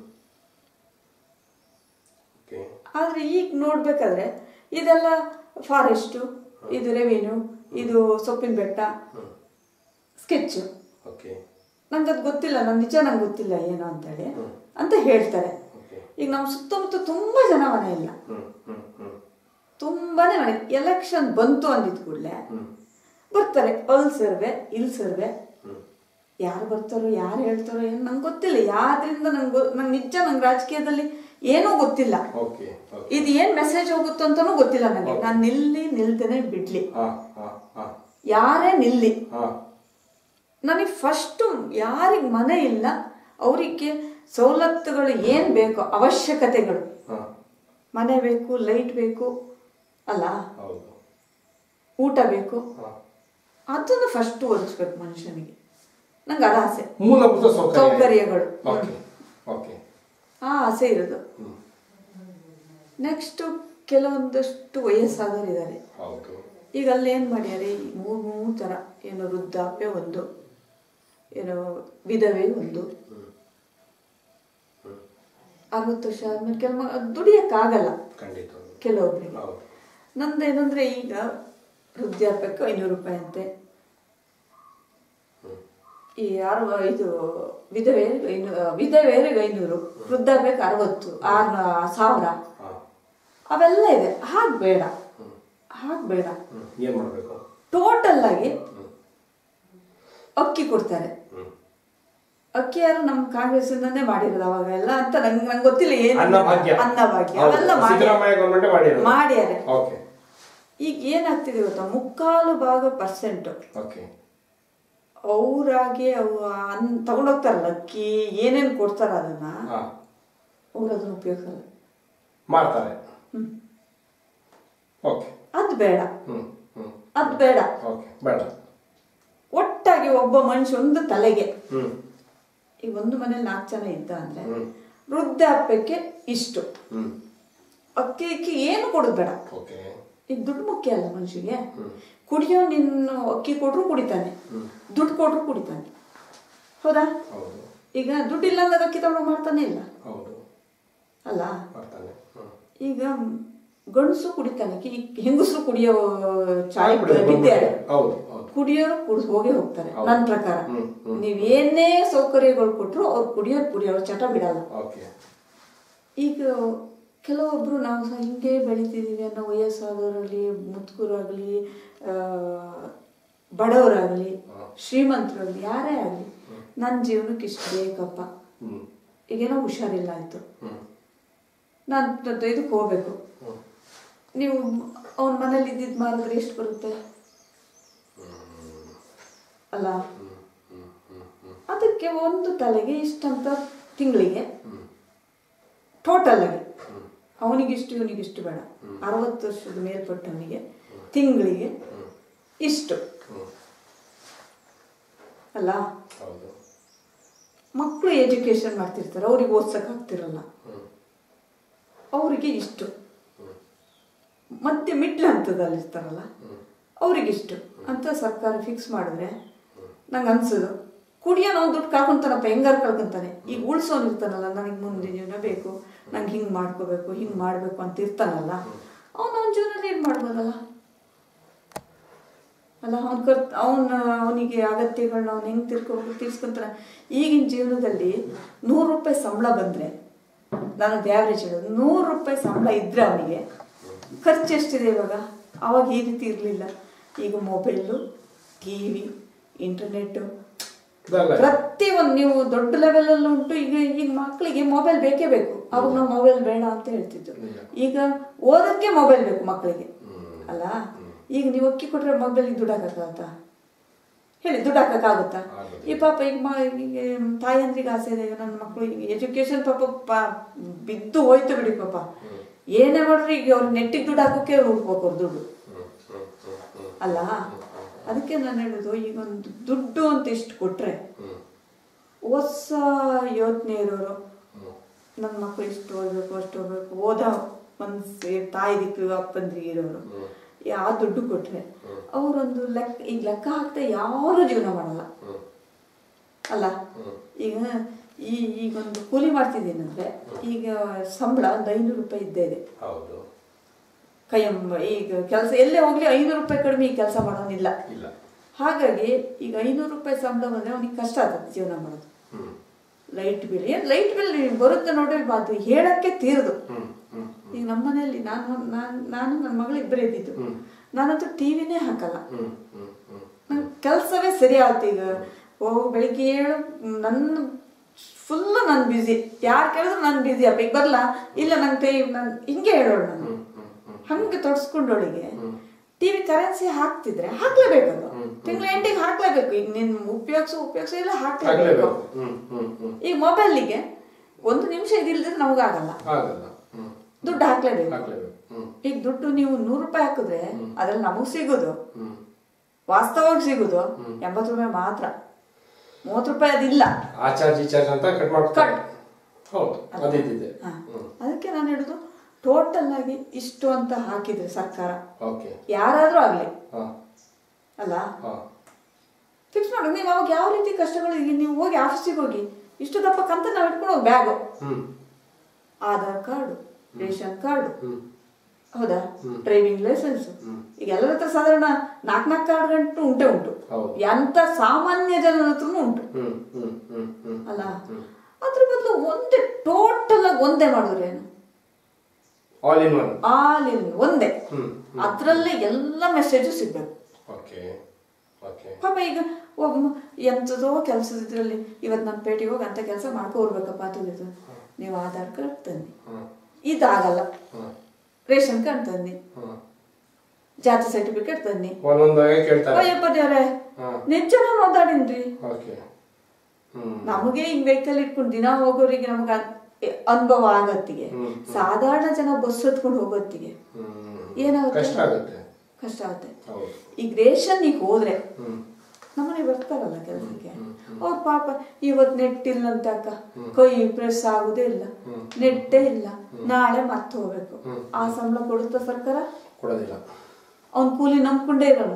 ಆದ್ರೆ ಈಗ ನೋಡ್ಬೇಕಾದ್ರೆ ಇದೆಲ್ಲ ಫಾರೆಸ್ಟು, ಇದು ರೆವಿನ್ಯೂ, ಇದು ಸೊಪ್ಪಿನ ಬೆಟ್ಟ, ಸ್ಕೆಚ್. ನಂಗೆ ಅದು ಗೊತ್ತಿಲ್ಲ, ನನ್ ನಿಜ ನಂಗೆ ಗೊತ್ತಿಲ್ಲ ಏನು ಅಂತೇಳಿ ಅಂತ ಹೇಳ್ತಾರೆ. ಈಗ ನಮ್ಮ ಸುತ್ತಮುತ್ತ ತುಂಬಾ ಜನ ಮನೆ ಇಲ್ಲ, ತುಂಬಾನೇ ಮನೆ. ಎಲೆಕ್ಷನ್ ಬಂತು ಅಂದಿದ್ ಕೂಡಲೇ ಬರ್ತಾರೆ, ಅಲ್ ಸರ್ವೆ ಇಲ್ ಸರ್ವೆ. ಯಾರು ಬರ್ತಾರೋ ಯಾರು ಹೇಳ್ತಾರೋ ಏನು ನಂಗೆ ಗೊತ್ತಿಲ್ಲ. ಯಾವ್ದ್ರಿಂದ ನಂಗೆ ನಂಗೆ ನಿಜ ನಂಗೆ ರಾಜಕೀಯದಲ್ಲಿ ಏನೂ ಗೊತ್ತಿಲ್ಲ. ಇದು ಏನ್ ಮೆಸೇಜ್ ಹೋಗುತ್ತೋ ಅಂತಾನೂ ಗೊತ್ತಿಲ್ಲ ನನಗೆ. ನಾನು ನಿಲ್ಲಿ ನಿಲ್ದೇನೆ ಬಿಡ್ಲಿ, ಯಾರೇ ನಿಲ್ಲಿ, ನನಗೆ ಫಸ್ಟು ಯಾರಿಗೆ ಮನೆ ಇಲ್ಲ ಅವರಿಗೆ ಸವಲತ್ತುಗಳು ಏನ್ ಬೇಕು, ಅವಶ್ಯಕತೆಗಳು, ಮನೆ ಬೇಕು, ಲೈಟ್ ಬೇಕು ಅಲ್ಲ, ಊಟ ಬೇಕು, ಅದನ್ನು ಫಸ್ಟ್ ಒದಗಿಸ್ಬೇಕು ಮನುಷ್ಯನಿಗೆ. ನಂಗೆ ಅದ ಆಸೆ, ಮೂಲಭೂತ ಸೌಕರ್ಯಗಳು, ಆ ಆಸೆ ಇರೋದು. ನೆಕ್ಸ್ಟ್ ಕೆಲವೊಂದಷ್ಟು ವಯಸ್ಸಾದವರಿದ್ದಾರೆ. ಈಗ ಅಲ್ಲಿ ಏನ್ ಮಾಡ್ಯಾರೆ, ಮೂರ್ ಮೂರ್ ತರ, ಏನು ವೃದ್ಧಾಪ್ಯ ಒಂದು, ಏನು ವಿಧವೆ ಒಂದು. ಅರವತ್ತು ವರ್ಷ ಆದ್ಮೇಲೆ ಕೆಲವು ದುಡಿಯಕ್ಕಾಗಲ್ಲ ಕೆಲವೊಬ್ರಿಗೆ. ನಂದೇನಂದ್ರೆ ಈಗ ವೃದ್ಧಾಪ್ಯಕ್ಕೆ ಐನೂರು ರೂಪಾಯಿ ಅಂತೆ, ಈ ಅರವ ಇದು ವಿಧವೆಯರಿಗೆ ಐನೂರು, ವಿಧವೆಯರಿಗೆ ಐನೂರು, ವೃದ್ಧಾಪ್ಯಕ್ಕೆ ಅರವತ್ತು ಆರು ಸಾವಿರ, ಅವೆಲ್ಲ ಇದೆ. ಹಾಗೆ ಬೇಡ, ಹಾಗೆ ಬೇಡ. ಟೋಟಲ್ ಆಗಿ ಅಕ್ಕಿ ಕೊಡ್ತಾರೆ. ಅಕ್ಕಿ ಯಾರು ನಮ್ಮ ಕಾಂಗ್ರೆಸ್ ಇಂದಾನೆ ಮಾಡಿರೋದು ಅವಾಗ ಎಲ್ಲ ಅಂತ ನಂಗೆ ನಂಗೆ ಗೊತ್ತಿಲ್ಲ ಏನು. ಅನ್ನಭಾಗ್ಯ ಅವೆಲ್ಲ ಮಾಡ್ಯಾರೆ. ಈಗ ಏನಾಗ್ತಿದೆ ಗೊತ್ತಾ, ಮುಕ್ಕಾಲು ಭಾಗ ಪರ್ಸೆಂಟ್ ಅವ್ರಾಗೆ ಅವು ಅನ್ ತಗೊಂಡೋಗ್ತಾರಲ್ಲ, ಅಕ್ಕಿ ಏನೇನ್ ಕೊಡ್ತಾರ ಅದನ್ನ ಅವ್ರು ಅದನ್ನ ಉಪಯೋಗಿಸಲ್ಲ, ಮಾಡ್ತಾರೆ. ಅದ್ ಬೇಡ, ಅದ್ ಬೇಡ. ಒಟ್ಟಾಗಿ ಒಬ್ಬ ಮನುಷ್ಯ ಒಂದು ತಲೆಗೆ, ಈಗ ಒಂದು ಮನೇಲಿ ನಾಲ್ಕು ಜನ ಇದ್ದ ಅಂದ್ರೆ ವೃದ್ಧಾಪ್ಯಕ್ಕೆ ಇಷ್ಟು, ಅಕ್ಕಿ ಅಕ್ಕಿ ಏನು ಕೊಡೋದು ಬೇಡ. ಈಗ ದುಡ್ಡು ಮುಖ್ಯ ಅಲ್ಲ ಮನುಷ್ಯಗೆ. ಕುಡಿಯೋ ನಿನ್ನ ಅಕ್ಕಿ ಕೊಟ್ರು ಕುಡಿತಾನೆ, ದುಡ್ಡು ಕೊಟ್ರು ಕುಡಿತಾನೆ, ಹೌದಾ? ಈಗ ದುಡ್ಡು ಇಲ್ಲ ಅಂದ್ರೆ ಅಕ್ಕಿ ತಗೊಂಡು ಮಾಡ್ತಾನೆ ಇಲ್ಲ ಅಲ್ಲ. ಈಗ ಗಂಡಸು ಕುಡಿತಾನೆ, ಹೆಂಗಸರು ಕುಡಿಯೋ ಚಾಯ್ ಬಿದ್ದಾರೆ, ಕುಡಿಯೋರು ಕುಡಿದು ಹೋಗೇ ಹೋಗ್ತಾರೆ. ನನ್ನ ಪ್ರಕಾರ ನೀವೇನೇ ಸೌಕರ್ಯಗಳು ಕೊಟ್ರು ಅವ್ರು ಕುಡಿಯೋರು ಕುಡಿಯೋರು ಚಟ ಬಿಡಲ್ಲ. ಈಗ ಕೆಲವೊಬ್ರು ನಾವು ಸಹ ಹಿಂಗೆ ಬೆಳಿತಿದೀವಿ ಅನ್ನೋ ವಯಸ್ಸಾದವರಾಗಲಿ, ಮುದುಕರಾಗಲಿ, ಬಡವರಾಗಲಿ, ಶ್ರೀಮಂತರಾಗಲಿ, ಯಾರೇ ಆಗಲಿ, ನನ್ನ ಜೀವನಕ್ಕೆ ಇಷ್ಟು ಬೇಕಪ್ಪ, ಈಗೇನೋ ಹುಷಾರಿಲ್ಲ ಆಯ್ತು, ನಾನು ಇದಕ್ಕೆ ಹೋಗ್ಬೇಕು. ನೀವು ಅವನ ಮನೇಲಿ ಇದ್ದಿದ್ದು ಮಾರಿದ್ರೆ ಎಷ್ಟು ಬರುತ್ತೆ ಅಲ್ಲ? ಅದಕ್ಕೆ ಒಂದು ತಲೆಗೆ ಇಷ್ಟಂತ ತಿಂಗಳಿಗೆ ಟೋಟಲ್ ಆಗಿ ಅವನಿಗಿಷ್ಟು ಇವನಿಗಿಷ್ಟು ಬೇಡ. ಅರವತ್ತು ವರ್ಷದ ಮೇಲ್ಪಟ್ಟವನಿಗೆ ತಿಂಗಳಿಗೆ ಇಷ್ಟು ಅಲ್ಲ. ಮಕ್ಕಳು ಎಜುಕೇಶನ್ ಮಾಡ್ತಿರ್ತಾರೆ, ಅವ್ರಿಗೆ ಓದ್ಸಕ್ ಆಗ್ತಿರಲ್ಲ, ಅವರಿಗೆ ಇಷ್ಟು. ಮತ್ತೆ ಮಿಡ್ಲ್ ಹಂತದಲ್ಲಿ ಇರ್ತಾರಲ್ಲ ಅವ್ರಿಗಿಷ್ಟು ಅಂತ ಸರ್ಕಾರ ಫಿಕ್ಸ್ ಮಾಡಿದ್ರೆ ನಂಗೆ ಅನ್ಸೋದು, ಕುಡಿಯೋ ನಾವು ದುಡ್ಡು ಕಳ್ಕೊಂತಾನಪ್ಪ, ಹೆಂಗಾರು ಕಳ್ಕೊಂತಾನೆ. ಈಗ ಉಳ್ಸೋನ್ ಇರ್ತಾನಲ್ಲ, ನನಗೆ ಮುಂದೆ ಜೀವನ ಬೇಕು, ನಂಗೆ ಹಿಂಗೆ ಮಾಡ್ಕೋಬೇಕು, ಹಿಂಗೆ ಮಾಡಬೇಕು ಅಂತ ಇರ್ತಾನಲ್ಲ, ಅವನು ಅವನ ಜೀವನ ಲೀಡ್ ಮಾಡ್ಬೋದಲ್ಲ ಅಲ್ಲ. ಅವ್ನ ಕರ್ ಅವನ ಅವನಿಗೆ ಅಗತ್ಯಗಳನ್ನ ಅವ್ನು ಹೆಂಗೆ ತಿರ್ಕೋಬೇಕು ತೀರ್ಸ್ಕೊಂತಾನೆ. ಈಗಿನ ಜೀವನದಲ್ಲಿ ನೂರು ರೂಪಾಯಿ ಸಂಬಳ ಬಂದರೆ, ನಾನು ಆ್ಯಾವ್ರೇಜ್ ಹೇಳೋದು, ನೂರು ರೂಪಾಯಿ ಸಂಬಳ ಇದ್ದರೆ ಅವನಿಗೆ ಖರ್ಚು ಎಷ್ಟಿದೆ ಇವಾಗ? ಅವಾಗ ಈ ರೀತಿ ಇರಲಿಲ್ಲ. ಈಗ ಮೊಬೈಲು, ಟಿ ವಿ, ಇಂಟರ್ನೆಟ್ಟು, ಪ್ರತಿ ಒಂದು ನೀವು ದೊಡ್ಡ ಲೆವೆಲ್ ಅಲ್ಲಿ ಉಂಟು. ಈಗ ಈಗ ಮಕ್ಕಳಿಗೆ ಮೊಬೈಲ್ ಬೇಕೇ ಬೇಕು. ಅವಾಗ ನಾವು ಮೊಬೈಲ್ ಬೇಡ ಅಂತ ಹೇಳ್ತಿದ್ದು. ಈಗ ಓದಕ್ಕೆ ಮೊಬೈಲ್ ಬೇಕು ಮಕ್ಕಳಿಗೆ ಅಲ್ಲ. ಈಗ ನೀವು ಅಕ್ಕಿ ಕೊಟ್ರೆ ಮೊಬೈಲಿಗೆ ದುಡ್ಡು ಹಾಕಕ್ಕಾಗತ್ತಾ ಹೇಳಿ? ದುಡ್ಡು ಹಾಕಕ್ಕಾಗುತ್ತಾ? ಈ ಪಾಪ ಈಗ ತಾಯಂದ್ರಿಗೆ ಆಸೆ ಇದೆ, ನನ್ನ ಮಕ್ಕಳು ಈಗ ಎಜುಕೇಶನ್ ಪಾಪ ಪಾ ಬಿದ್ದು ಹೋಯ್ತು ಬಿಡಿ ಪಾಪ. ಏನೇ ಮಾಡ್ರಿ ಈಗ ಅವ್ರು ನೆಟ್ಟಿಗೆ ದುಡ್ಡು ಹಾಕೋಕೆ ಹುಡ್ಬೇಕು ಅವ್ರು ದುಡ್ಡು ಅಲ್ಲ. ಅದಕ್ಕೆ ನಾನು ಹೇಳುದು, ಈಗ ಒಂದು ದುಡ್ಡು ಅಂತ ಇಷ್ಟು ಕೊಟ್ರೆ ಹೊಸ ಯೋಚನೆ ಇರೋರು ನನ್ನ ಮಕ್ಕಳು ಇಷ್ಟು ಓದ್ಬೇಕು ಅಷ್ಟು ಓದ್ಬೇಕು ಓದ ಮನ್ಸು ತಾಯಿ ದಿಕ್ಕು ಅಪ್ಪಂದ್ರಿಗೆ ಇರೋರು ಯಾವ ದುಡ್ಡು ಕೊಟ್ರೆ ಅವರೊಂದು ಲೆಕ್ಕ ಈಗ ಲೆಕ್ಕ ಹಾಕ್ತಾ ಯಾರು ಜೀವನ ಮಾಡಲ್ಲ ಅಲ್ಲ. ಈಗ ಈ ಈಗೊಂದು ಕೂಲಿ ಮಾಡ್ತಿದ್ದೀನಿ ಅಂದ್ರೆ ಈಗ ಸಂಬಳ ಒಂದು ಐನೂರು ರೂಪಾಯಿ ಇದ್ದೇ ಇದೆ ಕೈಯಮ್ಮ. ಈಗ ಕೆಲಸ ಎಲ್ಲೇ ಹೋಗ್ಲಿ ಐನೂರು ರೂಪಾಯಿ ಕಡಿಮೆ ಈ ಕೆಲಸ ಮಾಡೋನಿಲ್ಲ. ಹಾಗಾಗಿ ಈಗ ಐನೂರು ರೂಪಾಯಿ ಸಂಬಳ ಬಂದ್ರೆ ಅವನಿಗೆ ಕಷ್ಟ ಆಗುತ್ತೆ ಜೀವನ ಮಾಡೋದು. ಲೈಟ್ ಬಿಲ್ ಏನ್ ಲೈಟ್ ಬಿಲ್ ಬರುತ್ತೆ ನೋಡಿ, ಅದು ಹೇಳಕ್ಕೆ ತೀರದು. ಈಗ ನಮ್ಮ ಮನೆಯಲ್ಲಿ ನಾನು ನಾನು ನಾನು ನನ್ನ ಮಗಳು ಇಬ್ಬರೇ ಇದ್ದಿದ್ದು. ನಾನಂತೂ ಟಿವಿನೇ ಹಾಕಲ್ಲ, ನನ್ ಕೆಲಸವೇ ಸರಿ ಆಯ್ತು. ಈಗ ಓ ಬೆಳಿಗ್ಗೆ ಏಳು ನನ್ನ ಫುಲ್ಲು ನಾನು ಬ್ಯುಸಿ, ಯಾರು ಕೇಳಿದ್ರು ನಾನು ಬ್ಯುಸಿ ಅಪ್ಪ ಈಗ ಬರಲ್ಲ ಇಲ್ಲ ನಂಗೆ ಟೈಮ್ ನಾನು ಹಿಂಗೆ ಹೇಳೋಳು. ನಾನು ಹಂಗೆ ತೊಡಸ್ಕೊಂಡೋಳಿಗೆ ಟಿವಿ ಕರೆನ್ಸಿ ಹಾಕ್ತಿದ್ರೆ ಹಾಕ್ಲೇಬೇಕದು, ತಿಂಗಳ ಎಂಟಿಗೆ ಹಾಕ್ಲೇಬೇಕು. ಈಗ ನಿನ್ ಉಪಯೋಗಿಸು ಉಪಯೋಗಿಸು ಇಲ್ಲ ಹಾಕ್ಲೇಬೇಕು. ಈಗ ಮೊಬೈಲಿಗೆ ಒಂದು ನಿಮಿಷ ಇದಿಲ್ದಿದ್ರೆ ನಮಗಾಗಲ್ಲ, ದುಡ್ಡು ಹಾಕ್ಲೇಬೇಕು. ಈಗ ದುಡ್ಡು ನೀವು ನೂರು ರೂಪಾಯಿ ಹಾಕಿದ್ರೆ ಅದ್ರಲ್ಲಿ ನಮಗ್ ಸಿಗುದು ವಾಸ್ತವವಾಗಿ ಸಿಗುದು ಎಂಬತ್ತು ರೂಪಾಯಿ ಮಾತ್ರ. ಮೂವತ್ತು ರೂಪಾಯಿ ಅದಿಲ್ಲ. ಅದಕ್ಕೆ ನಾನು ಹೇಳುದು, ಟೋಟಲ್ ಆಗಿ ಇಷ್ಟು ಅಂತ ಹಾಕಿದ್ರೆ ಸರ್ಕಾರ ಯಾರಾದ್ರೂ ಆಗ್ಲಿ ಅಲ್ಲ ಫಿಕ್ಸ್ ಮಾಡಿ. ನೀವು ಅವಾಗ ಯಾವ ರೀತಿ ಕಷ್ಟಗಳು, ಈಗ ನೀವು ಹೋಗಿ ಆಫೀಸಿಗೆ ಹೋಗಿ ಇಷ್ಟು ದಪ್ಪ ಕಂತ ನಾವು ಇಟ್ಕೊಂಡು ಹೋಗಿ bag, Aadhaar card, ration card, ಹೌದಾ, ಡ್ರೈವಿಂಗ್ ಲೈಸೆನ್ಸ್, ಈಗ ಎಲ್ಲರ ಹತ್ರ ಸಾಧಾರಣ ನಾಲ್ಕು ನಾಲ್ಕು ಕಾರ್ಡ್ ಗಂಟು ಉಂಟೆ ಉಂಟು. ಎಂತ ಸಾಮಾನ್ಯ ಜನರ ಹತ್ರನೂ ಉಂಟು ಅಲ್ಲ. ಅದ್ರ ಬದಲು ಒಂದೇ ಟೋಟಲ್ ಆಗಿ ಒಂದೇ ಮಾಡಿದ್ರೆ ಏನು, all in one, all in ಒಂದೇ, ಅದ್ರಲ್ಲೇ ಎಲ್ಲ ಮೆಸೇಜು ಸಿಗ್ಬೇಕು. ಪಾಪ ಈಗ ಎಂತದೋ ಕೆಲಸದಿದ್ರಲ್ಲಿ ಇವತ್ತು ನನ್ನ ಪೇಟೆಗೆ ಹೋಗಿ ಅಂತ ಕೆಲಸ ಮಾಡ್ಕೊಡ್ಬೇಕಪ್ಪ ಅಂತ ನೀವು ಆಧಾರ್ ಕಾರ್ಡ್ ತನ್ನಿ, ಇದಾಗಲ್ಲ. ರೇಷನ್ ಕಾರ್ಡ್ ತನ್ನಿ, ಜಾತಿ ಸರ್ಟಿಫಿಕೇಟ್ ತನ್ನಿ. ಅಯ್ಯಪ್ಪ ದೇವ್ರೆ, ನಿಜ ನಾನು ಓದಾಡಿನ್ರಿ. ನಮಗೆ ಹಿಂಗ್ ವೆಹಿಕಲ್ ಇಟ್ಕೊಂಡು ದಿನ ಹೋಗೋರಿಗೆ ನಮ್ಗ ಅನುಭವ ಆಗತ್ತಿಗೆ, ಸಾಧಾರಣ ಜನ ಬಸ್ ಹತ್ಕೊಂಡು ಹೋಗೋತ್ತಿಗೆ ಏನಾಗುತ್ತೆ, ಕಷ್ಟ ಆಗುತ್ತೆ. ಈಗ ರೇಷನ್ ಈಗ ಹೋದ್ರೆ ನಮ್ಮನೆ ಬರ್ತಾರಲ್ಲ ಕೆಲಸಕ್ಕೆ, ಅವ್ರ ಪಾಪ ಇವತ್ ನೆಟ್ ಇಲ್ಲ ಅಂತ ಅಕ್ಕ ಕೈ ಪ್ರೆಸ್ ಆಗುದೇ ಇಲ್ಲ, ನೆಟ್ಟೇ ಇಲ್ಲ, ನಾಳೆ ಮತ್ತೆ ಹೋಗ್ಬೇಕು. ಆ ಸಂಬಳ ಕೊಡುತ್ತ ಸರ್ಕಾರ? ಕೊಡೋದಿಲ್ಲ. ಅವ್ನ್ ಕೂಲಿ ನಂಬ್ಕೊಂಡೇ ಇರೋನು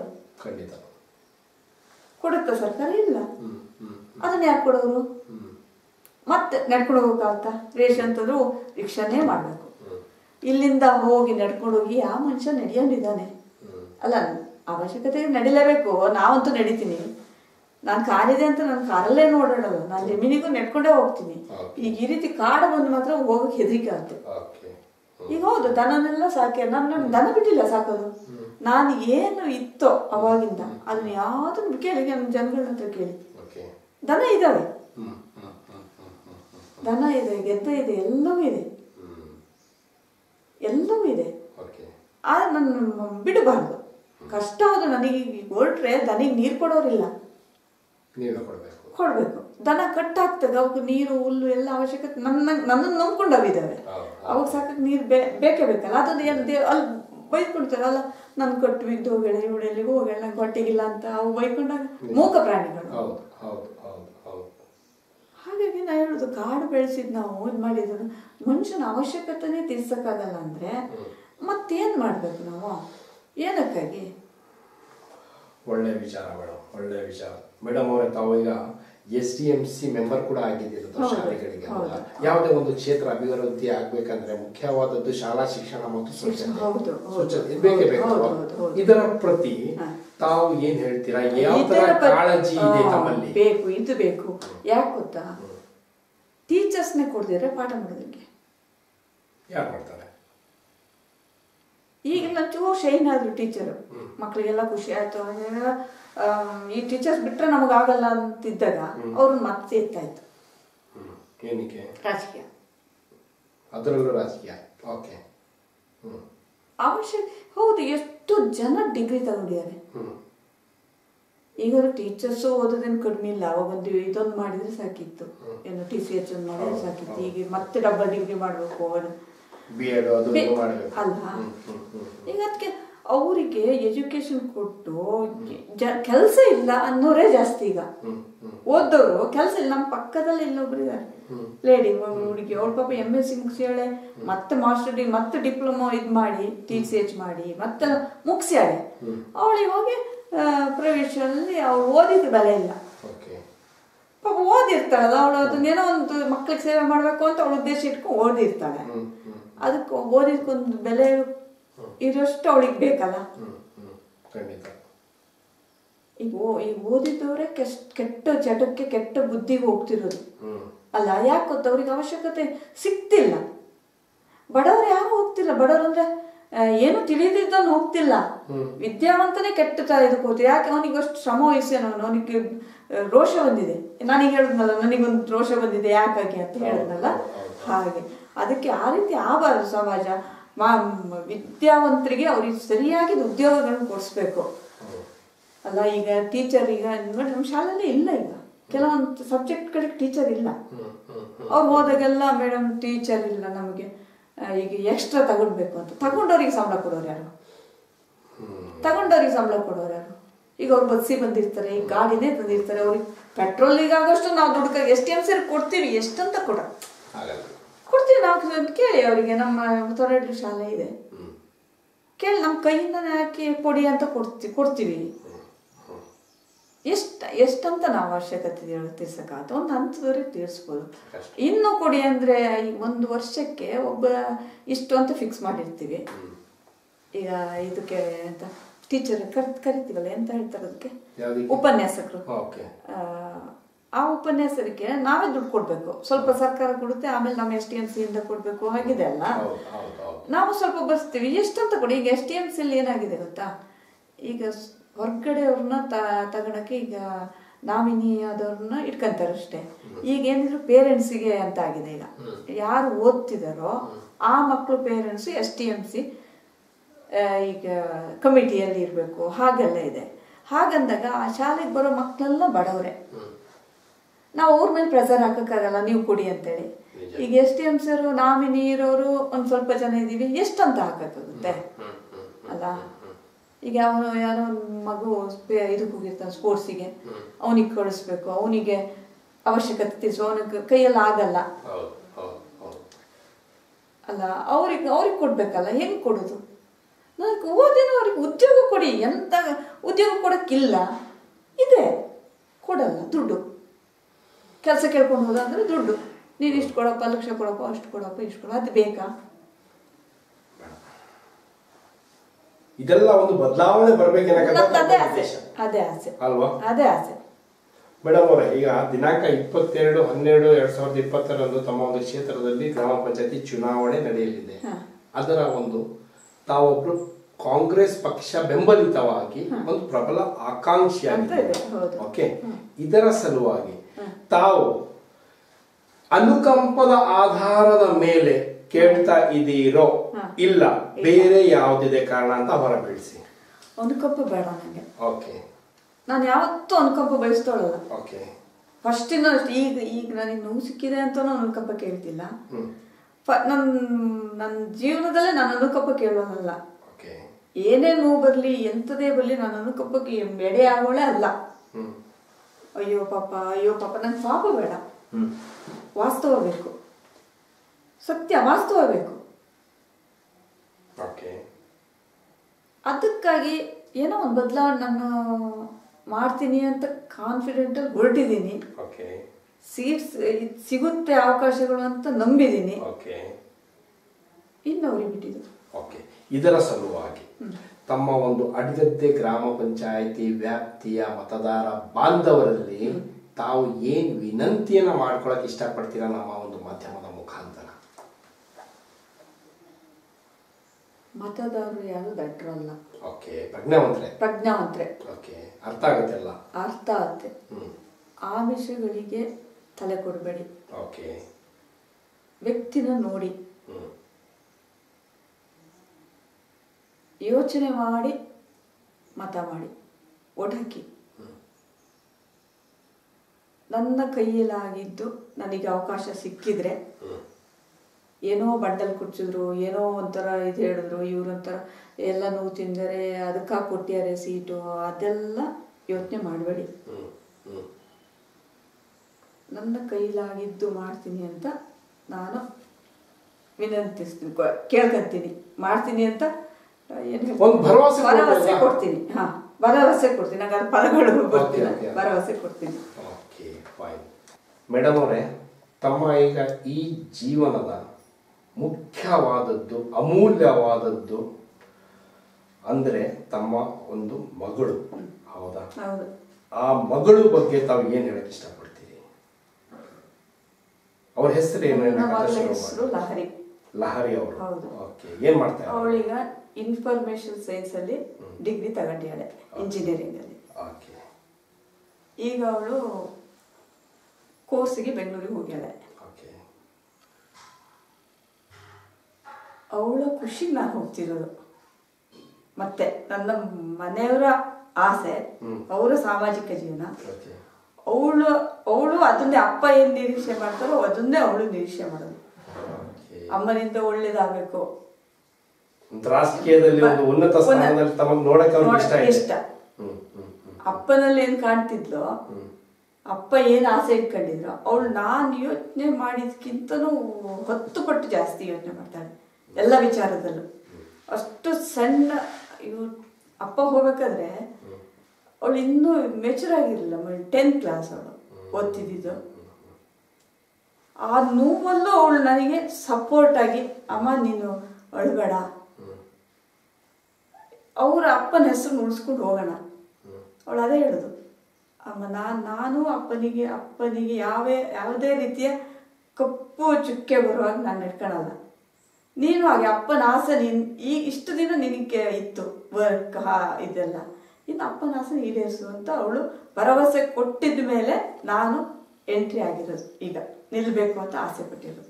ಕೊಡುತ್ತ ಸರ್ಕಾರ? ಇಲ್ಲ. ಅದನ್ನ ಯಾಕೆ ಕೊಡೋರು? ಮತ್ತೆ ನಡ್ಕೊಂಡು ಹೋಗಕ್ಕಾಗತ್ತಾ? ರೇಷನ್ ಅಂತಂದ್ರು ರಿಕ್ಷಾನೇ ಮಾಡ್ಬೇಕು. ಇಲ್ಲಿಂದ ಹೋಗಿ ನಡ್ಕೊಂಡು ಹೋಗಿ ಯಾವ ಮನುಷ್ಯ ನಡೆಯಂಡಿದ್ದಾನೆ ಅಲ್ಲ. ಅವಶ್ಯಕತೆ ನಡಿಲೇಬೇಕು. ನಾವಂತೂ ನಡಿತೀನಿ, ನಾನು ಕಾರಿದೆ ಅಂತ ನಾನು ಕಾರಲ್ಲೇ ಓಡಾಡಲ್ಲ, ನಾನು ಜಮೀನಿಗೂ ನೆಡ್ಕೊಂಡೇ ಹೋಗ್ತೀನಿ. ಈಗ ಈ ರೀತಿ ಕಾಡು ಬಂದು ಮಾತ್ರ ಹೋಗಕ್ಕೆ ಹೆದರಿಕೆ ಆಗುತ್ತೆ. ಈಗ ಹೌದು, ದನನೆಲ್ಲ ಸಾಕಿ, ನಾನು ದನ ಬಿಟ್ಟಿಲ್ಲ ಸಾಕೋದು. ನಾನು ಏನು ಇತ್ತೋ ಅವಾಗಿಂದ ಅದನ್ನ ಯಾವ್ದನ್ನು ಕೇಳಿ ನನ್ನ ಜನಗಳ ಹತ್ರ ಕೇಳಿ. ದನ ಇದಾವೆ, ದನ ಇದೆ, ಗೆದ್ದ ಇದೆ, ಎಲ್ಲವೂ ಇದೆ, ಎಲ್ಲವೂ ಇದೆ. ಆದ್ರೆ ನನ್ನ ಬಿಡಬಾರ್ದು. ಕಷ್ಟ ಹೌದು, ನನಗೆ ಹೊರಟ್ರೆ ದನಿಗೆ ನೀರು ಕೊಡೋರಿಲ್ಲ, ಕೊಡ್ಬೇಕು. ದನ ಕಟ್ಟಾಗ್ತದೆ, ಅವಕ್ಕೆ ನೀರು ಹುಲ್ಲು ಎಲ್ಲ ಅವಶ್ಯಕತೆ ನನ್ನ ನನ್ನನ್ನು ನಂಬ್ಕೊಂಡವಿದ್ದಾವೆ. ಅವಾಗ ಸಾಕಕ್ಕೆ ನೀರು ಬೇ ಬೇಕೇ ಬೇಕಲ್ಲ. ಅದೊಂದು ಏನು ಅಲ್ಲಿ ಬೈದ್ಕೊಡ್ತಾರಲ್ಲ, ನನ್ ಕಟ್ಟು ಬಿದ್ದು ಹೋಗೇಳ ಇವಳೆಲ್ಲಿ ಹೋಗೇಳ ನಂಗೆ ಹೊಟ್ಟೆಗಿಲ್ಲ ಅಂತ ಅವು ಬೈಕೊಂಡಾಗ ಮೂಕ ಪ್ರಾಣಿಗಳು. ಹಾಗಾಗಿ ನಾ ಹೇಳುದು, ಕಾಡು ಬೆಳೆಸಿದ್ ನಾವು ಇದು ಮಾಡಿದ್ರು ಮನುಷ್ಯನ ಅವಶ್ಯಕತೆನೇ ತೀರ್ಸಕ್ಕಾಗಲ್ಲ ಅಂದ್ರೆ ಮತ್ತೇನ್ ಮಾಡ್ಬೇಕು ನಾವು? ಏನಕ್ಕಾಗಿ? ಒಳ್ಳೆ ವಿಚಾರ ಮೇಡಮ್, ಒಳ್ಳೆ ವಿಚಾರ ಮೇಡಮ್ ಅವರೇ. ತಾವು ಈಗ S D M C member ಕೂಡ ಆಗಿದ್ದೀರ ಶಾಲೆಗಳಿಗೆ. ಯಾವುದೇ ಒಂದು ಕ್ಷೇತ್ರ ಅಭಿವೃದ್ಧಿ ಆಗ್ಬೇಕಂದ್ರೆ ಮುಖ್ಯವಾದದ್ದು ಶಾಲಾ ಶಿಕ್ಷಣ ಮತ್ತು ಸ್ವಚ್ಛತೆ, ಸ್ವಚ್ಛತೆ ಬೇಕೇ ಬೇಕು. ಇದರ ಪ್ರತಿ ತಾವು ಏನ್ ಹೇಳ್ತೀರಾ? ಯಾವ ತರ ಕಾಳಜಿ ಇದೆ ತಮ್ಮಲ್ಲಿ? ಬೇಕು, ಇದು ಬೇಕು. ಯಾಕೆ ಗೊತ್ತಾ, ಟೀಚರ್ಸ್ನೇ ಕೊಡ್ದಿದ್ರೆ ಪಾಠ ಮಾಡೋದಕ್ಕೆ ಯಾರು ಮಾಡ್ತಾರೆ? ಈಗೆಲ್ಲ ಚೂರು ಶೈನ್ ಆದ್ರು ಟೀಚರು, ಮಕ್ಳಿಗೆಲ್ಲ ಖುಷಿ ಆಯ್ತು. ಈ ಟೀಚರ್ಸ್ ಬಿಟ್ರೆ ನಮಗಾಗಲ್ಲ ಅಂತಿದ್ದಾಗ ಅವ್ರನ್ನ ಮತ್ತೆ ಎತ್ತಾ ಇತ್ತು. ಏನಕ್ಕೆ? ರಾಜಕೀಯ. ಅದರಲ್ಲೂ ರಾಜಕೀಯ. ಓಕೆ. ಅವಶ್ಯ ಹೌದು. ಎಷ್ಟು ಜನ ಡಿಗ್ರಿ ತಗೊಂಡಿದ್ದಾರೆ. ಈಗ ಟೀಚರ್ಸು ಓದೋದೇನು ಕಡಿಮೆ ಇಲ್ಲ. ಅವಾಗ ಒಂದು ಇದೊಂದು ಮಾಡಿದ್ರೆ ಸಾಕಿತ್ತು, ಏನು ಟಿ ಸಿ ಎಚ್ ಒಂದು ಮಾಡಿದ್ರೆ ಸಾಕಿತ್ತು. ಈಗ ಮತ್ತೆ ಡಬಲ್ ಡಿಗ್ರಿ ಮಾಡಬೇಕು ಅಲ್ಲ. ಈಗ ಅದಕ್ಕೆ ಅವರಿಗೆ ಎಜುಕೇಶನ್ ಕೊಟ್ಟು ಕೆಲಸ ಇಲ್ಲ ಅನ್ನೋರೇ ಜಾಸ್ತಿ. ಈಗ ಓದೋರು ಕೆಲಸ ಇಲ್ಲ. ನಮ್ಮ ಪಕ್ಕದಲ್ಲಿ ಇಲ್ಲೊಬ್ರು ಇದ್ದಾರೆ, ಲೇಡಿ ಹುಡುಗಿ. ಅವಳ ಪಾಪ ಎಮ್ ಎಸ್ ಸಿ ಮುಗಿಸ್ಯಾಳೆ, ಮತ್ತೆ ಮಾಸ್ಟರ್ ಡಿಗ್ರಿ, ಮತ್ತೆ ಡಿಪ್ಲೊಮಾ ಇದು ಮಾಡಿ ಟಿ ಸಿ ಎಚ್ ಮಾಡಿ ಮತ್ತೆ ಮುಗಿಸ್ಯಾಳೆ. ಅವಳಿಗೆ ಹೋಗಿ ಪ್ರವೇಶದಲ್ಲಿ ಅವಳು ಓದಿದ ಬೆಲೆ ಇಲ್ಲ. ಪಾಪ ಓದಿರ್ತಾಳಲ್ಲ ಅವಳು, ಅದನ್ನೇನೋ ಒಂದು ಮಕ್ಳಿಗೆ ಸೇವೆ ಮಾಡಬೇಕು ಅಂತ ಅವಳು ಉದ್ದೇಶ ಇಟ್ಕೊಂಡು ಓದಿರ್ತಾಳೆ. ಅದಕ್ಕೆ ಓದಿದ್ಕೊಂದು ಬೆಲೆ ಇರೋಷ್ಟು ಅವಳಿಗೆ ಬೇಕಲ್ಲ. ಈಗ ಈಗ ಓದಿದವರೇ ಕೆಟ್ಟ ಕೆಟ್ಟ ಚಟಕ್ಕೆ ಕೆಟ್ಟ ಬುದ್ಧಿಗೆ ಹೋಗ್ತಿರೋದು ಅಲ್ಲ. ಯಾಕೆ ಗೊತ್ತ, ಅವ್ರಿಗೆ ಅವಶ್ಯಕತೆ ಸಿಕ್ತಿಲ್ಲ. ಬಡವರು ಯಾರು ಹೋಗ್ತಿಲ್ಲ. ಬಡವರು ಅಂದ್ರೆ ಏನು ತಿಳಿದಿದ್ದನ್ನು ಹೋಗ್ತಿಲ್ಲ. ವಿದ್ಯಾವಂತನೇ ಕೆಟ್ಟ ಇದಕ್ಕೆ ಹೋಗ್ತಿದೆ. ಯಾಕೆ? ಅವನಿಗೆ ಅಷ್ಟು ಶ್ರಮ ವಹಿಸ್ಯಾನ, ಅವನಿಗೆ ರೋಷ ಬಂದಿದೆ. ನನಗೆ ಹೇಳಿದ್ನಲ್ಲ, ನನಗೊಂದು ರೋಷ ಬಂದಿದೆ ಯಾಕಾಗಿ ಅಂತ ಹೇಳಿದ್ನಲ್ಲ, ಹಾಗೆ. ಅದಕ್ಕೆ ಆ ರೀತಿ ಆಗಬಾರದು ಸಮಾಜ. ವಿದ್ಯಾವಂತರಿಗೆ ಅವ್ರಿಗೆ ಸರಿಯಾಗಿ ಉದ್ಯೋಗಗಳನ್ನು ಕೊಡಿಸ್ಬೇಕು ಅಲ್ಲ. ಈಗ ಟೀಚರ್ ಈಗ ನೋಡಿ ನಮ್ಮ ಶಾಲೆಯಲ್ಲಿ ಇಲ್ಲ. ಈಗ ಕೆಲವೊಂದು ಸಬ್ಜೆಕ್ಟ್ಗಳಿಗೆ ಟೀಚರ್ ಇಲ್ಲ. ಅವ್ರು ಹೋದಾಗೆಲ್ಲ ಮೇಡಮ್ ಟೀಚರ್ ಇಲ್ಲ ನಮಗೆ, ಈಗ ಎಕ್ಸ್ಟ್ರಾ ತಗೊಳ್ಬೇಕು ಅಂತ. ತಗೊಂಡವ್ರಿಗೆ ಸಂಬಳ ಕೊಡೋರು ಯಾರು? ತಗೊಂಡವ್ರಿಗೆ ಸಂಬಳ ಕೊಡೋರು ಯಾರು? ಈಗ ಅವ್ರು ಬಸ್ಸಿ ಬಂದಿರ್ತಾರೆ, ಈಗ ಗಾಡಿನೇ ತಂದಿರ್ತಾರೆ. ಅವ್ರಿಗೆ ಪೆಟ್ರೋಲಿಗಾಗಷ್ಟು ನಾವು ದುಡ್ಡು ಎಸ್ ಟಿ ಎಮ್ ಸಿ ಕೊಡ್ತೀವಿ. ಎಷ್ಟಂತ ಕೊಡ ಕೊಡ್ತೀವಿ ನಾವು. ಕೇಳಿ ಅವರಿಗೆ, ನಮ್ಮ ತೊರಡ್ಲಿ ಶಾಲೆ ಇದೆ, ಕೇಳಿ ನಮ್ಮ ಕೈಯಿಂದ ಹಾಕಿ ಕೊಡಿ ಅಂತ ಕೊಡ್ತೀವಿ ಕೊಡ್ತೀವಿ ಎಷ್ಟು ಎಷ್ಟಂತ ನಾವು ಅವಶ್ಯಕತೆ ತೀರ್ಸಕ್ಕಾಗತ್ತೆ? ಒಂದು ಹಂತದವರೆಗೆ ತೀರಿಸ್ಬೋದು. ಇನ್ನೂ ಕೊಡಿ ಅಂದರೆ ಈಗ ಒಂದು ವರ್ಷಕ್ಕೆ ಒಬ್ಬ ಇಷ್ಟು ಅಂತ ಫಿಕ್ಸ್ ಮಾಡಿರ್ತೀವಿ. ಈಗ ಇದಕ್ಕೆ ಅಂತ ಟೀಚರ್ ಕರ್ ಕರಿತೀವಲ್ಲ, ಎಂತ ಹೇಳ್ತಾರೆ ಅದಕ್ಕೆ, ಉಪನ್ಯಾಸಕರು. ಆ ಉಪನ್ಯಾಸರಿಗೆ ನಾವೇ ದುಡ್ಡು ಕೊಡ್ಬೇಕು. ಸ್ವಲ್ಪ ಸರ್ಕಾರ ಕೊಡುತ್ತೆ, ಆಮೇಲೆ ನಮ್ಮ ಎಸ್ ಟಿ ಎಂ ಸಿ ಇಂದ ಕೊಡ್ಬೇಕು. ಹಾಗಿದೆ ಅಲ್ಲ, ನಾವು ಸ್ವಲ್ಪ ಬರ್ಸ್ತೀವಿ. ಎಷ್ಟಂತ ಕೊಡಿ. ಈಗ ಎಸ್ ಟಿ ಎಂ ಸಿ ಅಲ್ಲಿ ಏನಾಗಿದೆ ಗೊತ್ತಾ, ಈಗ ಹೊರಗಡೆ ಅವ್ರನ್ನ ತಗೊಳಕ್ಕೆ ಈಗ ನಾಮಿನಿ ಆದವ್ರನ್ನ ಇಟ್ಕೊಂತಾರೆ ಅಷ್ಟೇ. ಈಗ ಏನಿದ್ರು ಪೇರೆಂಟ್ಸಿಗೆ ಅಂತ ಆಗಿದೆ. ಈಗ ಯಾರು ಓದ್ತಿದಾರೋ ಆ ಮಕ್ಕಳು parents S T M C ಈಗ ಕಮಿಟಿಯಲ್ಲಿ ಇರಬೇಕು, ಹಾಗೆಲ್ಲ ಇದೆ. ಹಾಗಂದಾಗ ಆ ಶಾಲೆಗೆ ಬರೋ ಮಕ್ಕಳೆಲ್ಲ ಬಡವರೇ. ನಾವು ಅವ್ರ ಮೇಲೆ ಪ್ರೆಸರ್ ಹಾಕಕ್ಕಾಗಲ್ಲ, ನೀವು ಕೊಡಿ ಅಂತೇಳಿ. ಈಗ ಎಸ್ ಟಿ ಎಂ ಸಿರು ನಾಮಿನಿ ಇರೋರು ಒಂದು ಸ್ವಲ್ಪ ಜನ ಇದ್ದೀವಿ, ಎಷ್ಟಂತ ಹಾಕಕ್ಕಾಗುತ್ತೆ ಅಲ್ಲ. ಈಗ ಅವನು ಯಾರೋ ಮಗು ಇದಕ್ಕೆ ಹೋಗಿರ್ತಾನೆ ಸ್ಪೋರ್ಟ್ಸಿಗೆ, ಅವನಿಗೆ ಕಳಿಸ್ಬೇಕು, ಅವನಿಗೆ ಅವಶ್ಯಕತೆ ತೀರಿಸು, ಅವನಿಗೆ ಕೈಯಲ್ಲಿ ಆಗಲ್ಲ ಅಲ್ಲ. ಅವ್ರಿಗೆ ಅವ್ರಿಗೆ ಕೊಡ್ಬೇಕಲ್ಲ, ಹೆಂಗೆ ಕೊಡೋದು? ನನಗೆ ಓದಿನ ಅವ್ರಿಗೆ ಉದ್ಯೋಗ ಕೊಡಿ. ಎಂತ ಉದ್ಯೋಗ ಕೊಡೋಕ್ಕಿಲ್ಲ, ಇದೆ ಕೊಡಲ್ಲ. ದುಡ್ಡು ಕೆಲಸ ಕೇಳ್ಕೊಂಡು ಹೋದಂದ್ರೆ ದುಡ್ಡು, ನೀನು ಇಷ್ಟು ಕೊಡಪ್ಪ, ಲಕ್ಷ ಕೊಡಪ್ಪ, ಅಷ್ಟು ಕೊಡಪ್ಪ, ಇಷ್ಟು ಕೊಡ, ಅದು ಬೇಕಾ? ಇದೆಲ್ಲ ಒಂದು ಬದಲಾವಣೆ ಬರ್ಬೇಕೇನ ಅದೇ ಆಸೆ ಅದೇ ಆಸೆ ಅಲ್ವಾ? ಅದೇ ಆಸೆ. ಮೇಡಮ್ ಅವರೇ, ಈಗ ದಿನಾಂಕ ಇಪ್ಪತ್ತೆರಡು ಹನ್ನೆರಡು ಎರಡ್ ಸಾವಿರದ ಇಪ್ಪತ್ತರಂದು ತಮ್ಮ ಒಂದು ಕ್ಷೇತ್ರದಲ್ಲಿ ಗ್ರಾಮ ಪಂಚಾಯತಿ ಚುನಾವಣೆ ನಡೆಯಲಿದೆ. ಅದರ ಒಂದು ತಾವೊಬ್ರು ಕಾಂಗ್ರೆಸ್ ಪಕ್ಷ ಬೆಂಬಲಿತವಾಗಿ ಒಂದು ಪ್ರಬಲ ಆಕಾಂಕ್ಷಿಯಾಗಿದ್ದಾರೆ. ಓಕೆ, ಇದರ ಸಲುವಾಗಿ ತಾವು ಅನುಕಂಪದ ಆಧಾರದ ಮೇಲೆ ಕೇಳ್ತಾ ಇದೀರೋ ಇಲ್ಲ ಬೇರೆ ಯಾವುದಿದೆ ಕಾರಣ ಅಂತ ಹೊರಬೀಳಿಸಿ. ಅನುಕಂಪ ಬೇಡ ನನಗೆ. ಓಕೆ, ನಾನು ಯಾವತ್ತೂ ಅನುಕಂಪ ಬಯಸ್ತೋಳಲ್ಲ. ಓಕೆ, ಫಸ್ಟ್ ಇಂದ ಈಗ ಈಗ ನನಗೆ ನೋವು ಸಿಕ್ಕಿದೆ ಅಂತ ನಾನು ಅನುಕಂಪ ಕೇಳ್ತಿಲ್ಲ. ನನ್ನ ನನ್ನ ಜೀವನದಲ್ಲೇ ನಾನು ಅನುಕಂಪ ಕೇಳೋನಲ್ಲ. ಏನೇ ನೋವು ಬರಲಿ, ಎಂಥದೇ ಬರಲಿ, ನಾನು ಅನುಕಂಪಕ್ಕೆ ಎಡೆ ಆಗೋಳೆ ಅಲ್ಲ. ಅಯ್ಯೋ ಪಾಪ, ಅಯ್ಯೋ ಪಾಪ, ನನ್ ಪಾಪ ಬೇಡ. ವಾಸ್ತವ ಬೇಕು, ಸತ್ಯ ವಾಸ್ತವ ಬೇಕು. ಅದಕ್ಕಾಗಿ ಏನೋ ಒಂದು ಬದಲಾವಣೆ ನಾನು ಮಾಡ್ತೀನಿ ಅಂತ ಕಾನ್ಫಿಡೆಂಟ್ ಅಲ್ಲಿ ಹೊರಟಿದ್ದೀನಿ. ಸೀಟ್ಸ್ ಸಿಗುತ್ತೆ ಅವಕಾಶಗಳು ಅಂತ ನಂಬಿದ್ದೀನಿ. ಇನ್ನು ಅವ್ರಿಗೆ ಬಿಟ್ಟಿದ್ದು. ಇದರ ಸಲುವಾಗಿ ತಮ್ಮ ಒಂದು ಅಡಿಗದ್ದೆ ಗ್ರಾಮ ಪಂಚಾಯಿತಿ ವ್ಯಾಪ್ತಿಯ ಮತದಾರ ಬಾಂಧವರಲ್ಲಿ ತಾವು ಏನ್ ವಿನಂತಿಯನ್ನ ಮಾಡ್ಕೊಳಕ್ ಇಷ್ಟಪಡ್ತೀರಾ ನಮ್ಮ ಒಂದು ಮಾಧ್ಯಮದ ಮುಖಾಂತರ? ಮತದಾರರು ಯಾರು ದಡ್ರಲ್ಲ. ಓಕೆ, ಪ್ರಜ್ಞಾವಂತರೆ. ಪ್ರಜ್ಞಾವಂತರೆ. ಓಕೆ, ಅರ್ಥ ಆಗುತ್ತೆಲ್ಲ. ಅರ್ಥ ಆಗುತ್ತೆ. ಆಮಿಷಗಳಿಗೆ ತಲೆ ಕೊಡಬೇಡಿ. ಓಕೆ, ವ್ಯಕ್ತಿನ ನೋಡಿ ಯೋಚನೆ ಮಾಡಿ ಮತ ಮಾಡಿ ಓಟ್ ಹಾಕಿ. ನನ್ನ ಕೈಯಲ್ಲಾಗಿದ್ದು ನನಗೆ ಅವಕಾಶ ಸಿಕ್ಕಿದ್ರೆ, ಏನೋ ಬಂಡಲ್ ಕುಚ್ಚಿದ್ರು, ಏನೋ ಒಂಥರ ಇದು ಹೇಳಿದ್ರು, ಇವ್ರೊಂಥರ ಎಲ್ಲ ನೋವು ತಿಂದರೆ ಅದಕ್ಕೆ ಕೊಟ್ಟಿದ್ದಾರೆ ಸೀಟು, ಅದೆಲ್ಲ ಯೋಚನೆ ಮಾಡಬೇಡಿ. ನನ್ನ ಕೈಲಾಗಿದ್ದು ಮಾಡ್ತೀನಿ ಅಂತ ನಾನು ವಿನಂತಿಸ್ತೀನಿ, ಕೇಳ್ಕೊಂತೀನಿ. ಮಾಡ್ತೀನಿ ಅಂತ ಭರವಸೆ ಕೊಡ್ತೀನಿ. ಹಾ, ಭರವಸೆ ಕೊಡ್ತೀನಿ. ನಂಗೆ ಅದು ಫಲಗಳು ಗೊತ್ತಿಲ್ಲ, ಭರವಸೆ ಕೊಡ್ತೀನಿ. ಮೇಡಮ್ ಅವರೇ, ತಮ್ಮ ಈಗ ಈ ಜೀವನದ ಮುಖ್ಯವಾದದ್ದು, ಅಮೂಲ್ಯವಾದದ್ದು ಅಂದ್ರೆ ತಮ್ಮ ಒಂದು ಮಗಳು, ಹೌದಾ? ಆ ಮಗಳು ಬಗ್ಗೆ ತಾವು ಏನ್ ಹೇಳಕ್ ಇಷ್ಟಪಡ್ತೀರಿ? ಅವ್ರ ಹೆಸರು ಏನು? ಹೆಸರು ಲಹರಿ. ಲಹರಿ ಅವರು. ಓಕೆ, ಏನ್ ಮಾಡ್ತಾರೆ? ಅವಳೀಗ ಇನ್ಫಾರ್ಮೇಶನ್ ಸೈನ್ಸ್ ಅಲ್ಲಿ ಡಿಗ್ರಿ ತಗೊಂಡಿದ್ದಾಳೆ, ಇಂಜಿನಿಯರಿಂಗ್ ಅಲ್ಲಿ. ಈಗ ಅವಳು ಕೋರ್ಸಿಗೆ ಬೆಂಗಳೂರಿಗೆ ಹೋಗ್ಯಾಳೆ. ಅವಳ ಖುಷಿಗೆ ನಾನು ಹೋಗ್ತಿರೋದು. ಮತ್ತೆ ನನ್ನ ಮನೆಯವರ ಆಸೆ, ಅವರ ಸಾಮಾಜಿಕ ಜೀವನ, ಅವಳು ಅವಳು ಅದನ್ನೇ ಅಪ್ಪ ಏನ್ ನಿರೀಕ್ಷೆ ಮಾಡ್ತಾರೋ ಅದನ್ನೇ ಅವಳು ನಿರೀಕ್ಷೆ ಮಾಡೋದು. ಅಮ್ಮನಿಂದ ಒಳ್ಳೇದಾಗಬೇಕು, ರಾಜಕೀಯದಲ್ಲಿ ಒಂದು ಉನ್ನತ ಸ್ಥಾನದಲ್ಲಿ ತಮಗೆ ನೋಡಕ್ಕೆ ಇಷ್ಟ. ಅಪ್ಪನಲ್ಲಿ ಏನ್ ಕಾಣ್ತಿದ್ಲೋ, ಅಪ್ಪ ಏನ್ ಆಸೆ ಇಟ್ಕೊಂಡಿದ್ರು, ಅವಳು ನಾನು ಯೋಚನೆ ಮಾಡಿದ್ಕಿಂತನೂ ಹತ್ತು ಪಟ್ಟು ಜಾಸ್ತಿ ಯೋಚನೆ ಮಾಡ್ತಾಳೆ ಎಲ್ಲ ವಿಚಾರದಲ್ಲೂ. ಅಷ್ಟು ಸಣ್ಣ ಇವ್ ಅಪ್ಪ ಹೋಗ್ಬೇಕಾದ್ರೆ ಅವಳು ಇನ್ನೂ ಮೆಚೂರ್ ಆಗಿರಲಿಲ್ಲ, ಟೆಂತ್ ಕ್ಲಾಸ್ ಅವಳು ಓದ್ತಿದ್ದು. ಆ ನೋವಲ್ಲೂ ಅವಳು ನನಗೆ ಸಪೋರ್ಟ್ ಆಗಿ, ಅಮ್ಮ ನೀನು ಅಳ್ಬೇಡ, ಅವ್ರ ಅಪ್ಪನ ಹೆಸರು ಉಳಿಸ್ಕೊಂಡು ಹೋಗೋಣ. ಅವಳು ಅದೇ ಹೇಳೋದು, ಅಮ್ಮ ನಾನು ನಾನು ಅಪ್ಪನಿಗೆ ಅಪ್ಪನಿಗೆ ಯಾವ ಯಾವುದೇ ರೀತಿಯ ಕಪ್ಪು ಚುಕ್ಕೆ ಬರುವಾಗ ನಾನು ನಡ್ಕೊಳಲ್ಲ. ನೀನು ಹಾಗೆ ಅಪ್ಪನ ಆಸೆ ನೀನು ಈ ಇಷ್ಟು ದಿನ ನಿನಗೆ ಇತ್ತು, ವರ್ಕ್ ಹಾ ಇದೆಲ್ಲ, ಇನ್ನು ಅಪ್ಪನ ಆಸೆ ಈಡೇರಿಸು ಅಂತ ಅವಳು ಭರವಸೆ ಕೊಟ್ಟಿದ ಮೇಲೆ ನಾನು ಎಂಟ್ರಿ ಆಗಿರೋದು, ಈಗ ನಿಲ್ಬೇಕು ಅಂತ ಆಸೆ ಪಟ್ಟಿರೋದು.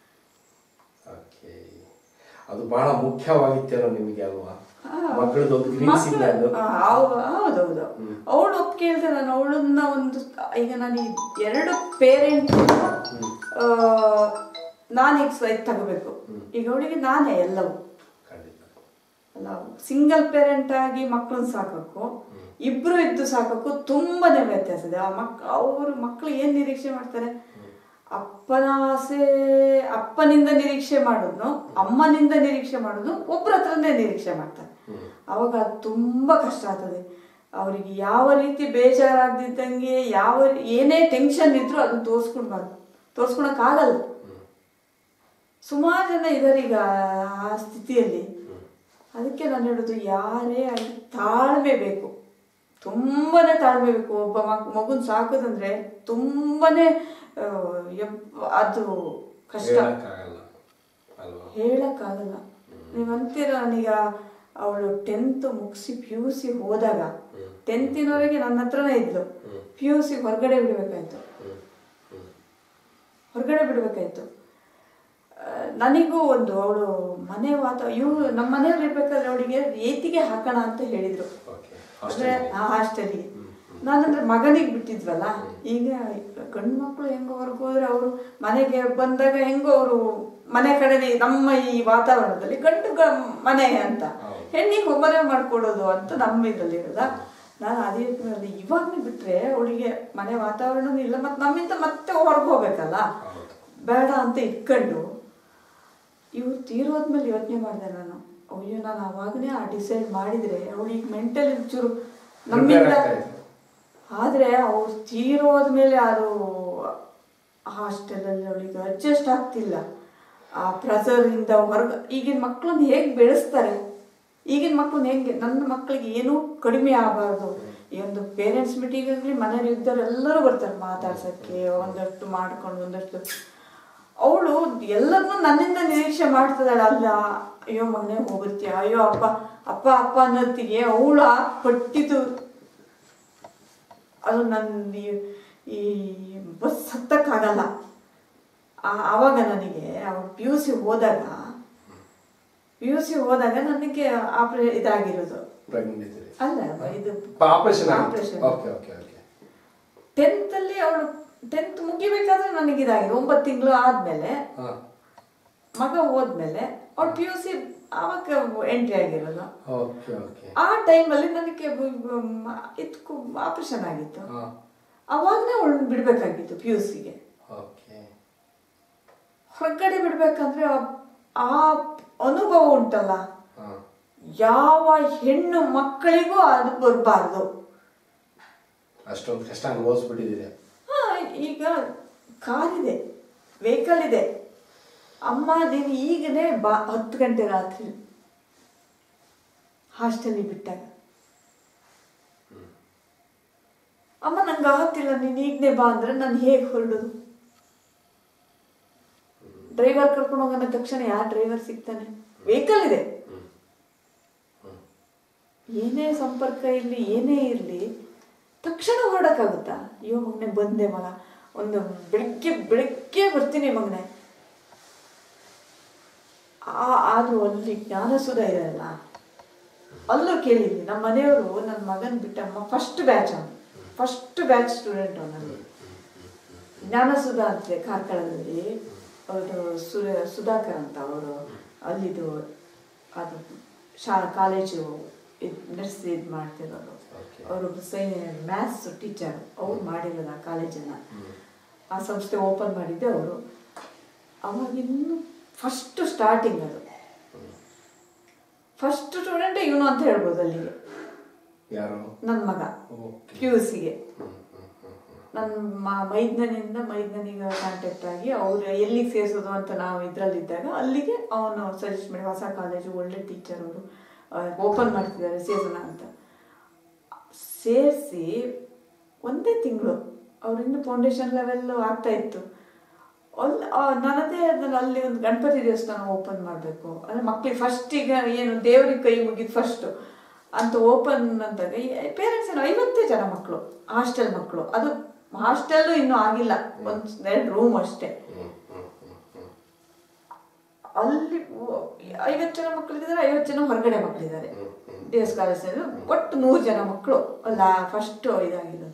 ಅದು ಬಹಳ ಮುಖ್ಯವಾಗಿತ್ತೇನೋ ನಿಮಗೆ ಅಲ್ವಾ? ಹೌದೌದು. ಅವಳು ಒಪ್ಪಿಗೆ ಹೇಳ್ದೆ ನಾನು ಅವಳನ್ನ ಒಂದು, ಈಗ ನಾನು ಎರಡು ಪೇರೆಂಟ್ ನಾನೀಗ ಸ್ವಯಂ ತಗೋಬೇಕು. ಈಗ ಅವಳಿಗೆ ನಾನೇ ಎಲ್ಲವೂ ಅಲ್ಲ. ಸಿಂಗಲ್ ಪೇರೆಂಟ್ ಆಗಿ ಮಕ್ಕಳನ್ನ ಸಾಕಕ್ಕೂ ಇಬ್ರು ಇದ್ದು ಸಾಕಕ್ಕೂ ತುಂಬಾನೇ ವ್ಯತ್ಯಾಸ ಇದೆ. ಆ ಮಕ್ ಅವರು ಮಕ್ಕಳು ಏನ್ ನಿರೀಕ್ಷೆ ಮಾಡ್ತಾರೆ, ಅಪ್ಪನ ಆಸೆ ಅಪ್ಪನಿಂದ ನಿರೀಕ್ಷೆ ಮಾಡೋದು, ಅಮ್ಮನಿಂದ ನಿರೀಕ್ಷೆ ಮಾಡೋದು, ಒಬ್ಬರ ಹತ್ರನೇ ನಿರೀಕ್ಷೆ ಮಾಡ್ತಾರೆ. ಅವಾಗ ಅದು ತುಂಬಾ ಕಷ್ಟ ಆಗ್ತದೆ ಅವರಿಗೆ. ಯಾವ ರೀತಿ ಬೇಜಾರಾಗ್ದಿದ್ದಂಗೆ, ಯಾವ ಏನೇ ಟೆನ್ಷನ್ ಇದ್ರು ಅದನ್ನ ತೋರ್ಸ್ಕೊಡ್ಬಾರ್ದು, ತೋರ್ಸ್ಕೊಳಕ್ ಆಗಲ್ಲ. ಸುಮಾರು ಜನ ಇದಾರೆ ಈಗ ಆ ಸ್ಥಿತಿಯಲ್ಲಿ. ಅದಕ್ಕೆ ನಾನು ಹೇಳೋದು, ಯಾರೇ ಆಗಿ ತಾಳ್ಮೆ ಬೇಕು, ತುಂಬಾನೇ ತಾಳ್ಮೆ ಬೇಕು. ಒಬ್ಬ ಮಕ್ ಮಗುನ್ ಸಾಕೋದಂದ್ರೆ ತುಂಬಾನೇ ಅದು ಕಷ್ಟ, ಹೇಳಕ್ಕಾಗಲ್ಲ. ನೀವಂತೀರ, ನಾನೀಗ ಅವಳು ಟೆಂತ್ ಮುಗಿಸಿ ಪಿ ಯು ಸಿ ಹೋದಾಗ, ಟೆಂತಿನವರೆಗೆ ನನ್ನ ಹತ್ರನೇ ಇದ್ಲು. ಪಿ ಯು ಸಿ ಹೊರಗಡೆ ಬಿಡ್ಬೇಕಾಯ್ತು ಹೊರಗಡೆ ಬಿಡ್ಬೇಕಾಯ್ತು ನನಗೂ ಒಂದು ಅವಳು ಮನೆ ವಾತ ಇವ್ರು ನಮ್ಮ ಮನೆಯವ್ರು ಇರ್ಬೇಕಾದ್ರೆ ಅವಳಿಗೆ ಏತಿಗೆ ಹಾಕೋಣ ಅಂತ ಹೇಳಿದ್ರು, ಅಂದ್ರೆ ಆ ಹಾಸ್ಟೆಲಿಗೆ. ನಾನಂದ್ರೆ ಮಗನಿಗೆ ಬಿಟ್ಟಿದ್ವಲ್ಲ. ಈಗ ಗಂಡು ಮಕ್ಕಳು ಹೆಂಗೋ ಹೊರಗೆ ಹೋದ್ರೆ ಅವರು ಮನೆಗೆ ಬಂದಾಗ ಹೆಂಗೋ ಅವರು ಮನೆ ಕಡೆ, ನಮ್ಮ ಈ ವಾತಾವರಣದಲ್ಲಿ ಗಂಡು ಮನೆ ಅಂತ ಹೆಣ್ಣಿಗೆ ಮನೆ ಮಾಡ್ಕೊಡೋದು ಅಂತ ನಮ್ಮ ಇದ್ರಲ್ಲಿ ಇರೋದ. ನಾನು ಅದೇ ಇವಾಗ್ಲೂ ಬಿಟ್ರೆ ಅವಳಿಗೆ ಮನೆ ವಾತಾವರಣನೂ ಇಲ್ಲ, ಮತ್ತೆ ನಮ್ಮಿಂದ ಮತ್ತೆ ಹೊರಗೆ ಹೋಗ್ಬೇಕಲ್ಲ, ಬೇಡ ಅಂತ ಇಟ್ಕೊಂಡು ಇವ್ರು ತೀರೋದ್ಮೇಲೆ ಯೋಚನೆ ಮಾಡಿದೆ ನಾನು. ಅಯ್ಯೋ, ನಾನು ಅವಾಗನೇ ಆ ಡಿಸೈಡ್ ಮಾಡಿದ್ರೆ ಅವಳಿಗೆ ಮೆಂಟಲಿ ಚೂರು ನಮ್ಮಿಂದ. ಆದ್ರೆ ಅವ್ರು ತೀರೋದ್ಮೇಲೆ ಅದು ಹಾಸ್ಟೆಲಲ್ಲಿ ಅವಳಿಗೆ ಅಡ್ಜಸ್ಟ್ ಆಗ್ತಿಲ್ಲ. ಆ ಪ್ರೆಸರ್ ಇಂದ ಹೊರಗೆ ಈಗಿನ ಮಕ್ಕಳನ್ನ ಹೇಗೆ ಬೆಳೆಸ್ತಾರೆ, ಈಗಿನ ಮಕ್ಕಳನ್ನ ಹೆಂಗೆ, ನನ್ನ ಮಕ್ಕಳಿಗೆ ಏನೂ ಕಡಿಮೆ ಆಗಬಾರ್ದು. ಈ ಒಂದು ಪೇರೆಂಟ್ಸ್ ಮೀಟಿಂಗ್ ಆಗಲಿ, ಮನೇಲಿ ಇದ್ದವ್ರು ಎಲ್ಲರೂ ಬರ್ತಾರೆ ಮಾತಾಡ್ಸೋಕ್ಕೆ, ಒಂದಷ್ಟು ಮಾಡ್ಕೊಂಡು ಒಂದಷ್ಟು. ಅವಳು ಎಲ್ಲದನ್ನೂ ನನ್ನಿಂದ ನಿರೀಕ್ಷೆ ಮಾಡ್ತಿದ್ದಾಳೆ. ಅಲ್ಲ ಅಯ್ಯೋ ಮಗನೇ ಹೋಗುತ್ತೀಯ, ಅಯ್ಯೋ ಅಪ್ಪ ಅಪ್ಪ ಅಪ್ಪ ಅನ್ನೋತ್ತಿಗೆ ಅವಳು ಪಟ್ಟಿದ್ದು ಅದು ನನ್ನ ಈ ಬಸ್ ಹತ್ತಕ್ಕಾಗಲ್ಲ. ಆವಾಗ ನನಗೆ ಅವಳು ಪಿ ಯು ಸಿ ಹೋದಾಗ ಪಿ ಯು ಸಿ ಹೋದಾಗ ನನಗೆ ಆಪ್ರೇ ಇದಾಗಿರೋದು ಅಲ್ಲ ಇದು ಆಪರೇಷನ್. ಟೆಂತ್ ಅಲ್ಲಿ ಅವಳು ಟೆಂತ್ ಮುಗಿಬೇಕಾದ್ರೆ ನನಗೆ ಇದಾಗಿದೆ. ಒಂಬತ್ತು ತಿಂಗಳು ಆದ್ಮೇಲೆ ಮಗ ಹೋದ್ಮೇಲೆ ಅವಳು ಪಿ ಯು ಸಿ ಆವಾಗ ಎಂಟ್ರಿ ಆಗಿರೋದು. ಆ ಟೈಮಲ್ಲಿ ನನಗೆ ಇದಕ್ಕೂ ಆಪರೇಷನ್ ಆಗಿತ್ತು. ಅವಾಗನೇ ಅವಳು ಬಿಡ್ಬೇಕಾಗಿತ್ತು ಪಿ ಯು ಸಿಗೆ. ಹೊರಗಡೆ ಬಿಡ್ಬೇಕಂದ್ರೆ ಆ ಅನುಭವ ಉಂಟಲ್ಲ, ಯಾವ ಹೆಣ್ಣು ಮಕ್ಕಳಿಗೂ ಅದು ಬರಬಾರ್ದು. ಅಷ್ಟೊಂದು ಕಷ್ಟ ಅನುಭವಿಸ್ಬಿಟ್ಟಿದೆ. ಹಾ, ಈಗ ಕಾರ್ ಇದೆ, ವೆಹಿಕಲ್ ಇದೆ. ಅಮ್ಮ ನೀನು ಈಗನೇ ಬಾ ಹತ್ತು ಗಂಟೆ ರಾತ್ರಿ ಹಾಸ್ಟೆಲಿಗೆ ಬಿಟ್ಟಾಗ, ಅಮ್ಮ ನಂಗೆ ಆಗತ್ತಿಲ್ಲ ನೀನು ಈಗನೇ ಬಾ ಅಂದ್ರೆ ನಾನು ಹೇಗೆ ಹೊರಡೋದು? ಡ್ರೈವರ್ ಕರ್ಕೊಂಡು ಹೋಗೋಣ ತಕ್ಷಣ ಯಾವ ಡ್ರೈವರ್ ಸಿಗ್ತಾನೆ? ವೆಹಿಕಲ್ ಇದೆ, ಏನೇ ಸಂಪರ್ಕ ಇರಲಿ ಏನೇ ಇರಲಿ ತಕ್ಷಣ ಹೊರಡಕ್ಕಾಗುತ್ತಾ? ಅಯ್ಯೋ ಮಗನೆ ಬಂದೆ ಮಗ, ಒಂದು ಬೆಳಗ್ಗೆ ಬೆಳಗ್ಗೆ ಬರ್ತೀನಿ ಮಗನೆ. ಆ ಆದ್ರೂ ಅಲ್ಲಿ ಜ್ಞಾನಸುಧ ಇದೆಯಲ್ಲ, ಅಲ್ಲೂ ಕೇಳಿದ್ವಿ. ನಮ್ಮ ಮನೆಯವರು ನನ್ನ ಮಗನ ಬಿಟ್ಟಮ್ಮ ಫಸ್ಟ್ ಬ್ಯಾಚ್ ಅವನು, ಫಸ್ಟ್ ಬ್ಯಾಚ್ ಸ್ಟೂಡೆಂಟ್ ಅವನಲ್ಲಿ. ಜ್ಞಾನಸುಧ ಅಂತೆ ಕಾರ್ಕಳದಲ್ಲಿ ಅವರು ಸುರ ಸುಧಾಕರ್ ಅಂತ ಅವರು ಅಲ್ಲಿದು ಅದು ಶಾ ಕಾಲೇಜು ಇದು ನಡೆಸಿ ಇದು ಮಾಡ್ತಿರೋರು. ಅವರು ಸೈ ಮ್ಯಾಥ್ಸ್ ಟೀಚರ್, ಅವ್ರು ಮಾಡಿರೋದು ಆ ಕಾಲೇಜನ್ನು. ಆ ಸಂಸ್ಥೆ ಓಪನ್ ಮಾಡಿದ್ದೆ ಅವರು. ಅವಾಗಿನ್ನು ಫಸ್ಟ್ ಸ್ಟಾರ್ಟಿಂಗ್ ಅದು. ಫಸ್ಟ್ ಸ್ಟೂಡೆಂಟ್ ಇವನು ಅಂತ ಹೇಳ್ಬೋದು ಅಲ್ಲಿಗೆ. ನನ್ನ ಮಗ ಪಿ ಯು ಸಿಗೆ ನನ್ನ ಮೈದ್ನನಿಂದ ಮೈದ್ನನಿಗೆ ಕಾಂಟ್ಯಾಕ್ಟ್ ಆಗಿ ಅವ್ರು ಎಲ್ಲಿಗೆ ಸೇರಿಸೋದು ಅಂತ ನಾವು ಇದರಲ್ಲಿದ್ದಾಗ ಅಲ್ಲಿಗೆ ಅವನು ಸಜೆಸ್ಟ್ ಮಾಡಿ, ಹೊಸ ಕಾಲೇಜು ಒಳ್ಳೆ ಟೀಚರ್ ಅವರು ಓಪನ್ ಮಾಡ್ತಿದ್ದಾರೆ ಸೇರಿಸೋಣ ಅಂತ ಸೇರಿಸಿ ಒಂದೇ ತಿಂಗಳು ಅವರಿಂದ ಫೌಂಡೇಶನ್ ಲೆವೆಲ್ ಆಗ್ತಾ ಇತ್ತು. ಅಲ್ಲಿ ನನ್ನದೇ ಅದನ್ನು ಅಲ್ಲಿ ಒಂದು ಗಣಪತಿ ದೇವಸ್ಥಾನ ಓಪನ್ ಮಾಡಬೇಕು ಅಂದರೆ ಮಕ್ಕಳಿಗೆ ಫಸ್ಟಿಗೆ ಏನು ದೇವ್ರಿಗೆ ಕೈ ಮುಗಿದು ಫಸ್ಟು ಅಂತ ಓಪನ್ ಅಂತಾಗ ಪೇರೆಂಟ್ಸ್ ಏನು ಐವತ್ತೇ ಜನ ಮಕ್ಕಳು, ಹಾಸ್ಟೆಲ್ ಮಕ್ಕಳು. ಅದು ಹಾಸ್ಟೆಲ್ಲು ಇನ್ನೂ ಆಗಿಲ್ಲ, ಒಂದು ಎರಡು ರೂಮ್ ಅಷ್ಟೇ. ಅಲ್ಲಿ ಐವತ್ತು ಜನ ಮಕ್ಕಳಿದ್ದಾರೆ, ಐವತ್ತು ಜನ ಹೊರಗಡೆ ಮಕ್ಕಳಿದ್ದಾರೆ ದೇವಸ್ ಕಾಲೇಜಲ್ಲಿ. ಒಟ್ಟು ನೂರು ಜನ ಮಕ್ಕಳು ಅಲ್ಲ ಫಸ್ಟ್ ಇದಾಗಿರೋದು.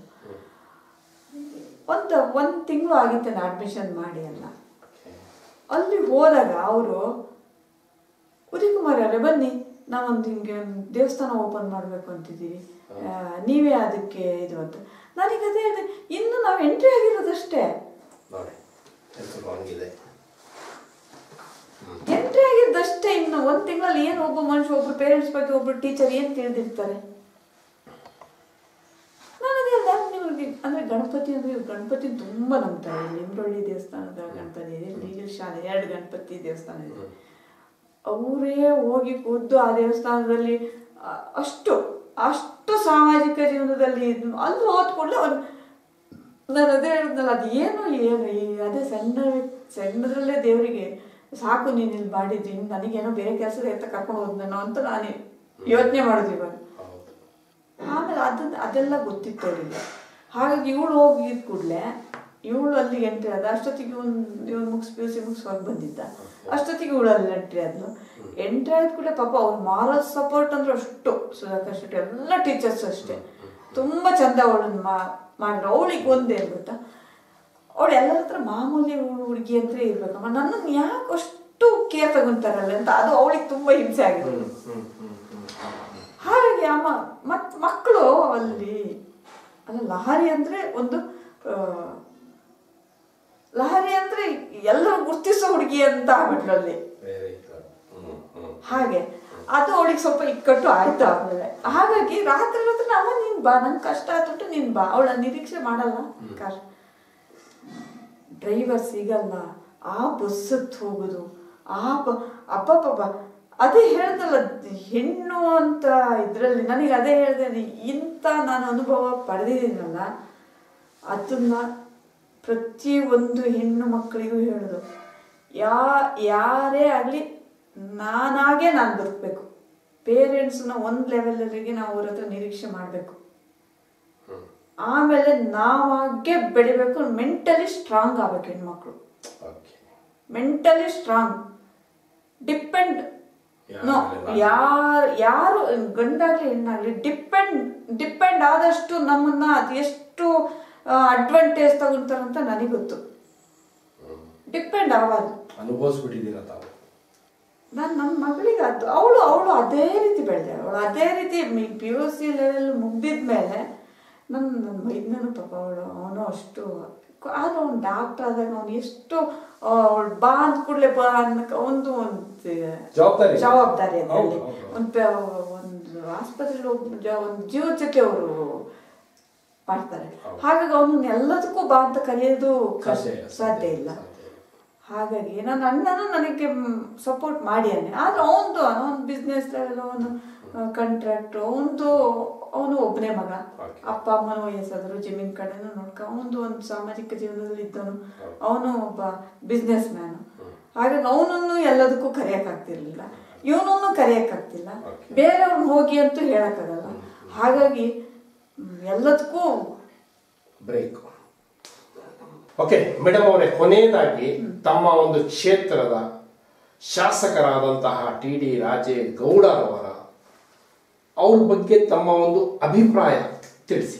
ಒಂದು ಒಂದು ತಿಂಗಳು ಆಗಿತ್ತು ನಾನು ಅಡ್ಮಿಷನ್ ಮಾಡಿ ಅಲ್ಲ. ಅಲ್ಲಿ ಹೋದಾಗ ಅವರು ಉದಯಕುಮಾರ್ ಅವರೇ ಬನ್ನಿ ನಾವೊಂದು ಹಿಂಗೆ ಒಂದು ದೇವಸ್ಥಾನ ಓಪನ್ ಮಾಡಬೇಕು ಅಂತಿದ್ದೀವಿ, ನೀವೇ ಅದಕ್ಕೆ ಇದು ಅಂತ. ನನಗೆ ಅದೇ ಹೇಳಿದೆ, ಇನ್ನು ನಾವು ಎಂಟ್ರಿ ಆಗಿರೋದಷ್ಟೇ. ಎಂಟ್ರಿ ಆಗಿದ್ದಷ್ಟೇ. ಇನ್ನು ಒಂದು ತಿಂಗಳಲ್ಲಿ ಏನು ಒಬ್ಬ ಮನುಷ್ಯ, ಒಬ್ರು ಪೇರೆಂಟ್ಸ್ ಬಗ್ಗೆ ಒಬ್ರು ಟೀಚರ್ ಏನು ತಿಳಿದಿರ್ತಾರೆ? ನನಗೆ ಅಲ್ಲ ನಿಮಗೆ ಅಂದರೆ ಗಣಪತಿ ಅಂದರೆ ಗಣಪತಿ ತುಂಬ ನಂಬ್ತಾರೆ. ನಿಮ್ರೊಳ್ಳಿ ದೇವಸ್ಥಾನದ ಗಣಪತಿ ಇದೆ, ಲೀಗಲ್ ಶಾಲೆ ಎರಡು ಗಣಪತಿ ದೇವಸ್ಥಾನ ಇದೆ. ಅವರೇ ಹೋಗಿ ಕೂತು ಆ ದೇವಸ್ಥಾನದಲ್ಲಿ ಅಷ್ಟು ಅಷ್ಟು ಸಾಮಾಜಿಕ ಜೀವನದಲ್ಲಿ ಅಲ್ಲಿ ಹೋದ ಕೂಡಲೇ ಒಂದು ನಾನು ಅದೇ ಹೇಳಿದ್ನಲ್ಲ, ಅದು ಏನು ಏನು ಅದೇ ಸಣ್ಣ ಸಣ್ಣದ್ರಲ್ಲೇ ದೇವರಿಗೆ ಸಾಕು ನೀನು ಇಲ್ಲಿ ಮಾಡಿದ್ದೀನಿ, ನನಗೇನೋ ಬೇರೆ ಕೆಲಸದ ಎತ್ತ ಕರ್ಕೊಂಡು ಹೋದ್ನೋ ಅಂತ ನಾನು ಯೋಚನೆ ಮಾಡೋದು ಇವಾಗ. ಆಮೇಲೆ ಅದನ್ನ ಅದೆಲ್ಲ ಗೊತ್ತಿತ್ತು ಅವರಿಗೆ. ಹಾಗಾಗಿ ಇವಳು ಹೋಗಿದ್ದ ಕೂಡಲೇ ಇವಳು ಅಲ್ಲಿಗೆ ಎಂಟ್ರಿ ಆದ. ಅಷ್ಟೊತ್ತಿಗೆ ಒಂದು ಇವನು ಮುಗಿಸ್ ಪಿ ಯು ಸಿ ಮುಗಿಸ್ ಹೊರಗೆ ಬಂದಿದ್ದ. ಅಷ್ಟೊತ್ತಿಗೆ ಇವಳು ಅಲ್ಲಿ ಎಂಟ್ರಿ ಆದ್ಲು. ಎಂಟ್ರಿ ಆದ ಕೂಡಲೇ ಪಾಪ ಅವ್ರು ಮಾರಲ್ ಸಪೋರ್ಟ್ ಅಂದ್ರೆ ಅಷ್ಟು ಸುಧಾಕರ್ ಶೆಟ್ಟಿ ಎಲ್ಲ ಟೀಚರ್ಸ್ ಅಷ್ಟೇ ತುಂಬ ಚಂದ ಅವಳನ್ನು ಮಾ ಮಾಡಿದ್ರು. ಅವಳಿಗೆ ಒಂದೇನು ಗೊತ್ತಾ, ಅವಳು ಎಲ್ಲರ ಹತ್ರ ಮಾಮೂಲಿ ಹುಡುಗಿ ಅಂತ ಇರ್ಬೇಕಮ್ಮ, ನನ್ನನ್ನು ಯಾಕೆ ಅಷ್ಟು ಕೇರ್ ತಗೊಂತಾರಲ್ಲ ಅಂತ ಅದು ಅವಳಿಗೆ ತುಂಬ ಹಿಂಸೆ ಆಗಿರೋದು. ಹಾಗಾಗಿ ಅಮ್ಮ ಮತ್ತು ಮಕ್ಕಳು ಅಲ್ಲಿ ಅಲ್ಲ ಲಹರಿ ಅಂದರೆ ಒಂದು ಲಹರಿ ಅಂದರೆ ಎಲ್ಲರೂ ಗುರ್ತಿಸೋ ಹುಡುಗಿ ಅಂತ ಆಗ್ಬಿಟ್ಲು ಅಲ್ಲಿ. ಹಾಗೆ ಅದು ಅವಳಿಗೆ ಸ್ವಲ್ಪ ಇಕ್ಕಟ್ಟು ಆಯ್ತು ಆಮೇಲೆ. ಹಾಗಾಗಿ ರಾತ್ರಿ ರಾತ್ರಿ ಅಮ್ಮ ನೀನು ಬಾ, ನಂಗೆ ಕಷ್ಟ ಆಯ್ತು ನೀನು ಬಾ. ಅವಳ ನಿರೀಕ್ಷೆ ಮಾಡಲ್ಲ. ಕಾರ್ ಡ್ರೈವರ್ ಸಿಗಲ್ಲ, ಆ ಬಸ್ ಹತ್ತು ಹೋಗೋದು, ಆ ಬ ಅಬ್ಬಬ್ಬ ಅದೇ ಹೇಳ್ದಲ್ಲ ಹೆಣ್ಣು ಅಂತ ಇದರಲ್ಲಿ ನನಗೆ ಅದೇ ಹೇಳ್ದೆ. ಇಂಥ ನಾನು ಅನುಭವ ಪಡೆದಿದ್ದೀನಲ್ಲ ಅದನ್ನ ಪ್ರತಿಯೊಂದು ಹೆಣ್ಣು ಮಕ್ಕಳಿಗೂ ಹೇಳೋದು, ಯಾ ಯಾರೇ ಆಗಲಿ ನಾನಾಗೆ ನಾನು ಬದುಕಬೇಕು. ಪೇರೆಂಟ್ಸ್ನ ಒಂದು ಲೆವೆಲ್ವರೆಗೆ ನಾವು ಅವ್ರ ಹತ್ರ ನಿರೀಕ್ಷೆ ಮಾಡಬೇಕು. ಆಮೇಲೆ ನಾವಾಗೆ ಬೆಳಿಬೇಕು. ಮೆಂಟಲಿ ಸ್ಟ್ರಾಂಗ್ ಆಗ್ಬೇಕು ಹೆಣ್ಮಕ್ಳು. Mentally strong. ಡಿಪೆಂಡ್ ನೋ ಯಾರು ಯಾರು ಗಂಡಾಗ್ಲಿ ಹೆಣ್ಣಾಗ್ಲಿ ಡಿಪೆಂಡ್ ಡಿಪೆಂಡ್ ಆದಷ್ಟು ನಮ್ಮನ್ನ ಅದು ಎಷ್ಟು ಅಡ್ವಾಂಟೇಜ್ ತಗೊಂತಾರಂತ ನನಗೆ ಗೊತ್ತು. ಡಿಪೆಂಡ್ ಆಗೋದು ಅನುಭವಿಸ್ಬಿಟ್ಟಿದ್ದೀರ ತಾವು. ನಾನು ನನ್ನ ಮಗಳಿಗೆ ಅದು ಅವಳು ಅವಳು ಅದೇ ರೀತಿ ಬೆಳೆದೆ. ಅವಳು ಅದೇ ರೀತಿ ಪಿ ಯು ಸಿ ಲೆವೆಲ್ ಮುಗ್ದಿದ್ಮೇಲೆ ನನ್ನ ನನ್ನ ಮೈದ್ನೂ ಪಾಪ ಅವಳು ಅವನು ಅಷ್ಟು ಆದ್ರೆ ಅವ್ನು ಡಾಕ್ಟರ್ ಆದಾಗ ಅವನು ಎಷ್ಟು ಅವಳು ಬಾ ಅಂದ ಕೂಡಲೇ ಬಾ ಅನ್ನಕ್ಕೆ ಒಂದು ಒಂದು ಜವಾಬ್ದಾರಿ ಜವಾಬ್ದಾರಿ ಅದರಲ್ಲಿ ಒಂದು ಒಂದು ಆಸ್ಪತ್ರೆಯಲ್ಲಿ ಹೋಗಿ ಒಂದು ಜೀವದ ಜೊತೆ ಅವರು ಮಾಡ್ತಾರೆ. ಹಾಗಾಗಿ ಅವನನ್ನ ಎಲ್ಲದಕ್ಕೂ ಬಾ ಅಂತ ಕರೆಯೋದು ಸಾಧ್ಯ ಇಲ್ಲ. ಹಾಗಾಗಿ ನನ್ನ ಅಣ್ಣನೂ ನನಗೆ ಸಪೋರ್ಟ್ ಮಾಡಿಯಾನೆ. ಆದ್ರೆ ಅವನದು ಅವನ ಬಿಸ್ನೆಸ್ ಅವನು ಕಾಂಟ್ರಾಕ್ಟ್ರು ಅವನದು ಅವನು ಒಬ್ಬನೇ ಮಗ. ಅಪ್ಪ ಅಮ್ಮನ ವಯಸ್ಸಾದ್ರು ಜಮೀನ್ ಕಡೆನೂ ನೋಡ್ಕ ಅವನದು ಒಂದು ಸಾಮಾಜಿಕ ಜೀವನದಲ್ಲಿ ಇದ್ದವನು. ಅವನು ಒಬ್ಬ ಬಿಸ್ನೆಸ್ ಮ್ಯಾನು. ಹಾಗಾಗಿ ಅವನನ್ನು ಎಲ್ಲದಕ್ಕೂ ಕರೆಯಕ್ಕಾಗ್ತಿರ್ಲಿಲ್ಲ, ಇವನನ್ನು ಕರೆಯಕ್ಕಾಗ್ತಿಲ್ಲ, ಬೇರೆಯವ್ರನ್ನ ಹೋಗಿ ಅಂತೂ ಹೇಳಕ್ಕಾಗಲ್ಲ. ಹಾಗಾಗಿ ಎಲ್ಲದಕ್ಕೂ ಬ್ರೇಕ್. ಓಕೆ ಮೇಡಮ್ ಅವರೇ, ಕೊನೆಯದಾಗಿ ತಮ್ಮ ಒಂದು ಕ್ಷೇತ್ರದ ಶಾಸಕರಾದಂತಹ ಟಿ ಡಿ ರಾಜೇಗೌಡರವರ ಅವ್ರ ಬಗ್ಗೆ ತಮ್ಮ ಒಂದು ಅಭಿಪ್ರಾಯ ತಿಳಿಸಿ.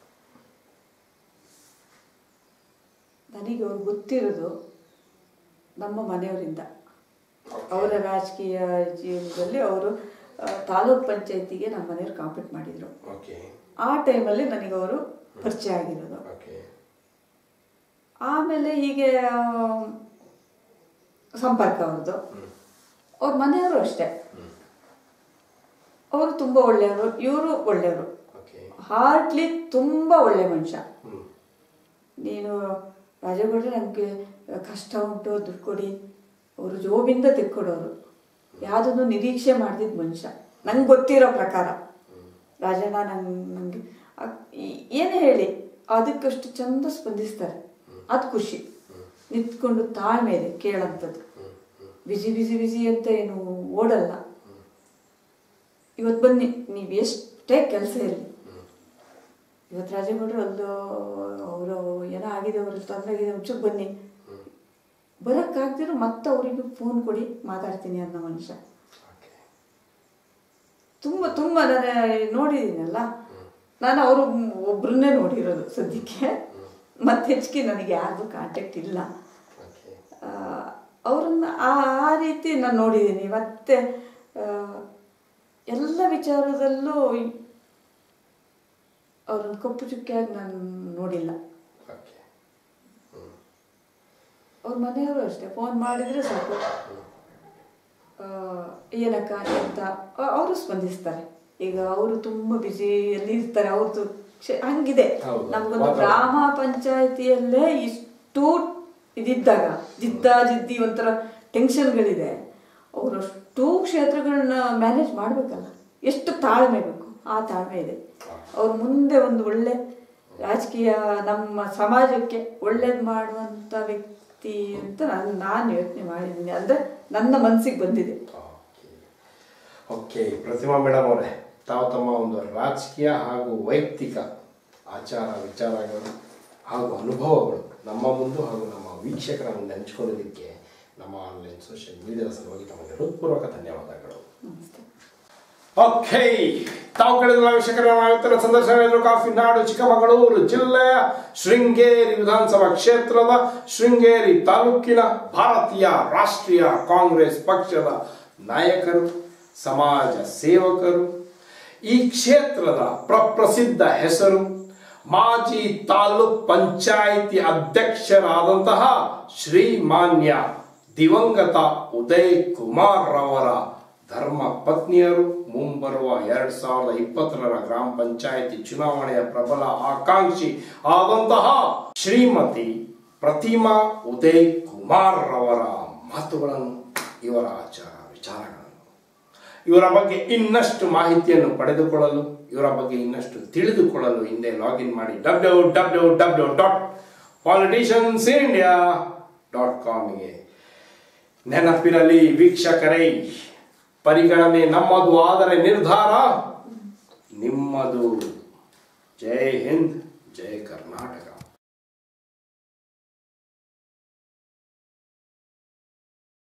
ನನಗೆ ಅವ್ರು ಗೊತ್ತಿರೋದು ನಮ್ಮ ಮನೆಯವರಿಂದ. ಅವರ ರಾಜಕೀಯ ಜೀವನದಲ್ಲಿ ಅವರು ತಾಲೂಕ್ ಪಂಚಾಯತಿಗೆ ನಮ್ಮ ಮನೆಯವ್ರು ಕಾಂಪೀಟ್ ಮಾಡಿದ್ರು. ಆ ಟೈಮಲ್ಲಿ ನನಗೆ ಅವರು ಪರಿಚಯ ಆಗಿರೋದು. ಆಮೇಲೆ ಹೀಗೆ ಸಂಪರ್ಕ ಅವ್ರದ್ದು. ಅವ್ರ ಮನೆಯವರು ಅಷ್ಟೇ, ಅವರು ತುಂಬ ಒಳ್ಳೆಯವರು, ಇವರು ಒಳ್ಳೆಯವರು. ಹಾರ್ಟ್ಲಿ ತುಂಬ ಒಳ್ಳೆ ಮನುಷ್ಯ. ನೀನು ರಾಜೇಗೌಡ್ರೆ ನನಗೆ ಕಷ್ಟ ಉಂಟು ದುಡ್ಡು ಕೊಡಿ, ಅವರು ಜೋಬಿಂದ ತೆಕ್ಕೊಡೋರು. ಯಾವುದನ್ನು ನಿರೀಕ್ಷೆ ಮಾಡ್ತಿದ್ದ ಮನುಷ್ಯ ನಂಗೆ ಗೊತ್ತಿರೋ ಪ್ರಕಾರ. ರಾಜಣ್ಣ ನಂಗೆ ನನಗೆ ಏನೇ ಹೇಳಿ ಅದಕ್ಕಷ್ಟು ಚಂದ ಸ್ಪಂದಿಸ್ತಾರೆ. ಅದು ಖುಷಿ. ನಿಂತ್ಕೊಂಡು ತಾಳ್ಮೆ ಇದೆ ಕೇಳಂಥದ್ದು. ಬಿಸಿ ಬಿಸಿ ಬಿಸಿ ಅಂತ ಏನು ಓಡಲ್ಲ. ಇವತ್ತು ಬನ್ನಿ, ನೀವು ಎಷ್ಟೇ ಕೆಲಸ ಇರಲಿ, ಇವತ್ತು ರಾಜೇಗೌಡರು ಅಲ್ಲೋ ಅವರು ಏನೋ ಆಗಿದೆ, ಅವ್ರಲ್ಲಿ ತೊಂದರೆ ಆಗಿದೆ, ಒಂಚೂರು ಬನ್ನಿ, ಬರೋಕ್ಕಾಗ್ದಿರೋ ಮತ್ತೆ ಅವರಿಗೆ ಫೋನ್ ಕೊಡಿ ಮಾತಾಡ್ತೀನಿ ಅನ್ನೋ ಮನುಷ್ಯ. ತುಂಬ ತುಂಬ ನಾನು ನೋಡಿದ್ದೀನಲ್ಲ, ನಾನು ಅವರು ಒಬ್ರನ್ನೇ ನೋಡಿರೋದು ಸದ್ಯಕ್ಕೆ. ಮತ್ತೆ ಹೆಚ್ಚಿಗೆ ನನಗೆ ಯಾರ್ದು ಕಾಂಟ್ಯಾಕ್ಟ್ ಇಲ್ಲ. ಅವ್ರನ್ನ ಆ ಆ ರೀತಿ ನಾನು ನೋಡಿದ್ದೀನಿ. ಮತ್ತೆ ಎಲ್ಲ ವಿಚಾರದಲ್ಲೂ ಅವ್ರನ್ನ ಕಪ್ಪು ಚುಕ್ಕಿಯಾಗಿ ನಾನು ನೋಡಿಲ್ಲ. ಅವ್ರ ಮನೆಯವರು ಅಷ್ಟೇ, ಫೋನ್ ಮಾಡಿದರೆ ಸಾಕು, ಏನಕ್ಕ ಅಂತ ಅವರು ಸ್ಪಂದಿಸ್ತಾರೆ. ಈಗ ಅವರು ತುಂಬ ಬ್ಯುಸಿಯಲ್ಲಿ ಇರ್ತಾರೆ, ಅವ್ರದ್ದು ಹಂಗಿದೆ. ನಮಗೊಂದು ಗ್ರಾಮ ಪಂಚಾಯತಿಯಲ್ಲೇ ಇಷ್ಟು ಇದಿದ್ದಾಗ ಜಿದ್ದ ಜಿದ್ದಿ ಒಂಥರ ಟೆನ್ಷನ್ಗಳಿದೆ. ಅವರಷ್ಟು ಕ್ಷೇತ್ರಗಳನ್ನ ಮ್ಯಾನೇಜ್ ಮಾಡಬೇಕಲ್ಲ, ಎಷ್ಟು ತಾಳ್ಮೆ ಬೇಕು, ಆ ತಾಳ್ಮೆ ಇದೆ. ಅವ್ರ ಮುಂದೆ ಒಂದು ಒಳ್ಳೆ ರಾಜಕೀಯ ನಮ್ಮ ಸಮಾಜಕ್ಕೆ ಒಳ್ಳೇದು ಮಾಡುವಂಥ ವ್ಯಕ್ತಿ ಅಂತ ನಾನು ನಾನು ಯೋಚನೆ ಮಾಡಿದ್ದೀನಿ. ಅಂದರೆ ನನ್ನ ಮನಸ್ಸಿಗೆ ಬಂದಿದೆ. ಓಕೆ ಪ್ರತಿಮಾ ಮೇಡಮ್ ಅವರೇ, ತಾವು ತಮ್ಮ ಒಂದು ರಾಜಕೀಯ ಹಾಗೂ ವೈಯಕ್ತಿಕ ಆಚಾರ ವಿಚಾರಗಳು ಹಾಗೂ ಅನುಭವಗಳು ನಮ್ಮ ಮುಂದೆ ಹಾಗೂ ನಮ್ಮ ವೀಕ್ಷಕರ ಮುಂದೆ ಹಂಚಿಕೊಳ್ಳೋದಕ್ಕೆ ನಮ್ಮ ಆನ್ಲೈನ್ ಸೋಷಿಯಲ್ ಮೀಡಿಯಾದ ಸಲುವಾಗಿ ತಮಗೆ ಹೃತ್ಪೂರ್ವಕ ಧನ್ಯವಾದಗಳು. ಓಕೆ, ತಾವು ಕಳೆದ ವೀಕ್ಷಕರ ಇವತ್ತಿನ ಸಂದರ್ಶನ ಕಾಫಿ ನಾಡು ಚಿಕ್ಕಮಗಳೂರು ಜಿಲ್ಲೆಯ ಶೃಂಗೇರಿ ವಿಧಾನಸಭಾ ಕ್ಷೇತ್ರದ ಶೃಂಗೇರಿ ತಾಲೂಕಿನ ಭಾರತೀಯ ರಾಷ್ಟ್ರೀಯ ಕಾಂಗ್ರೆಸ್ ಪಕ್ಷದ ನಾಯಕರು, ಸಮಾಜ ಸೇವಕರು, ಈ ಕ್ಷೇತ್ರದ ಪ್ರಪ್ರಸಿದ್ಧ ಹೆಸರು ಮಾಜಿ ತಾಲೂಕ್ ಪಂಚಾಯಿತಿ ಅಧ್ಯಕ್ಷರಾದಂತಹ ಶ್ರೀಮಾನ್ಯ ದಿವಂಗತ ಉದಯ್ ಕುಮಾರ್ ರವರ ಧರ್ಮ ಪತ್ನಿಯರು, ಮುಂಬರುವ ಎರಡ್ ಸಾವಿರದ ಇಪ್ಪತ್ತರ ಗ್ರಾಮ ಪಂಚಾಯಿತಿ ಚುನಾವಣೆಯ ಪ್ರಬಲ ಆಕಾಂಕ್ಷಿ ಆದಂತಹ ಶ್ರೀಮತಿ ಪ್ರತಿಮಾ ಉದಯ್ ಕುಮಾರ್ ರವರ ಮಾತುಗಳನ್ನು, ಇವರ ಆಚಾರ ವಿಚಾರಗಳನ್ನು, ಇವರ ಬಗ್ಗೆ ಇನ್ನಷ್ಟು ಮಾಹಿತಿಯನ್ನು ಪಡೆದುಕೊಳ್ಳಲು, ಇವರ ಬಗ್ಗೆ ಇನ್ನಷ್ಟು ತಿಳಿದುಕೊಳ್ಳಲು ಹಿಂದೆ ಲಾಗಿನ್ ಮಾಡಿ W W W dot politicians India dot ಕಾಮ್ಗೆ ನೆನಪಿರಲಿ ವೀಕ್ಷಕರೇ, ಪರಿಗಣನೆ ನಮ್ಮದು, ಆದರೆ ನಿರ್ಧಾರ ನಿಮ್ಮದು. ಜೈ ಹಿಂದ್, ಜೈ ಕರ್ನಾಟಕ.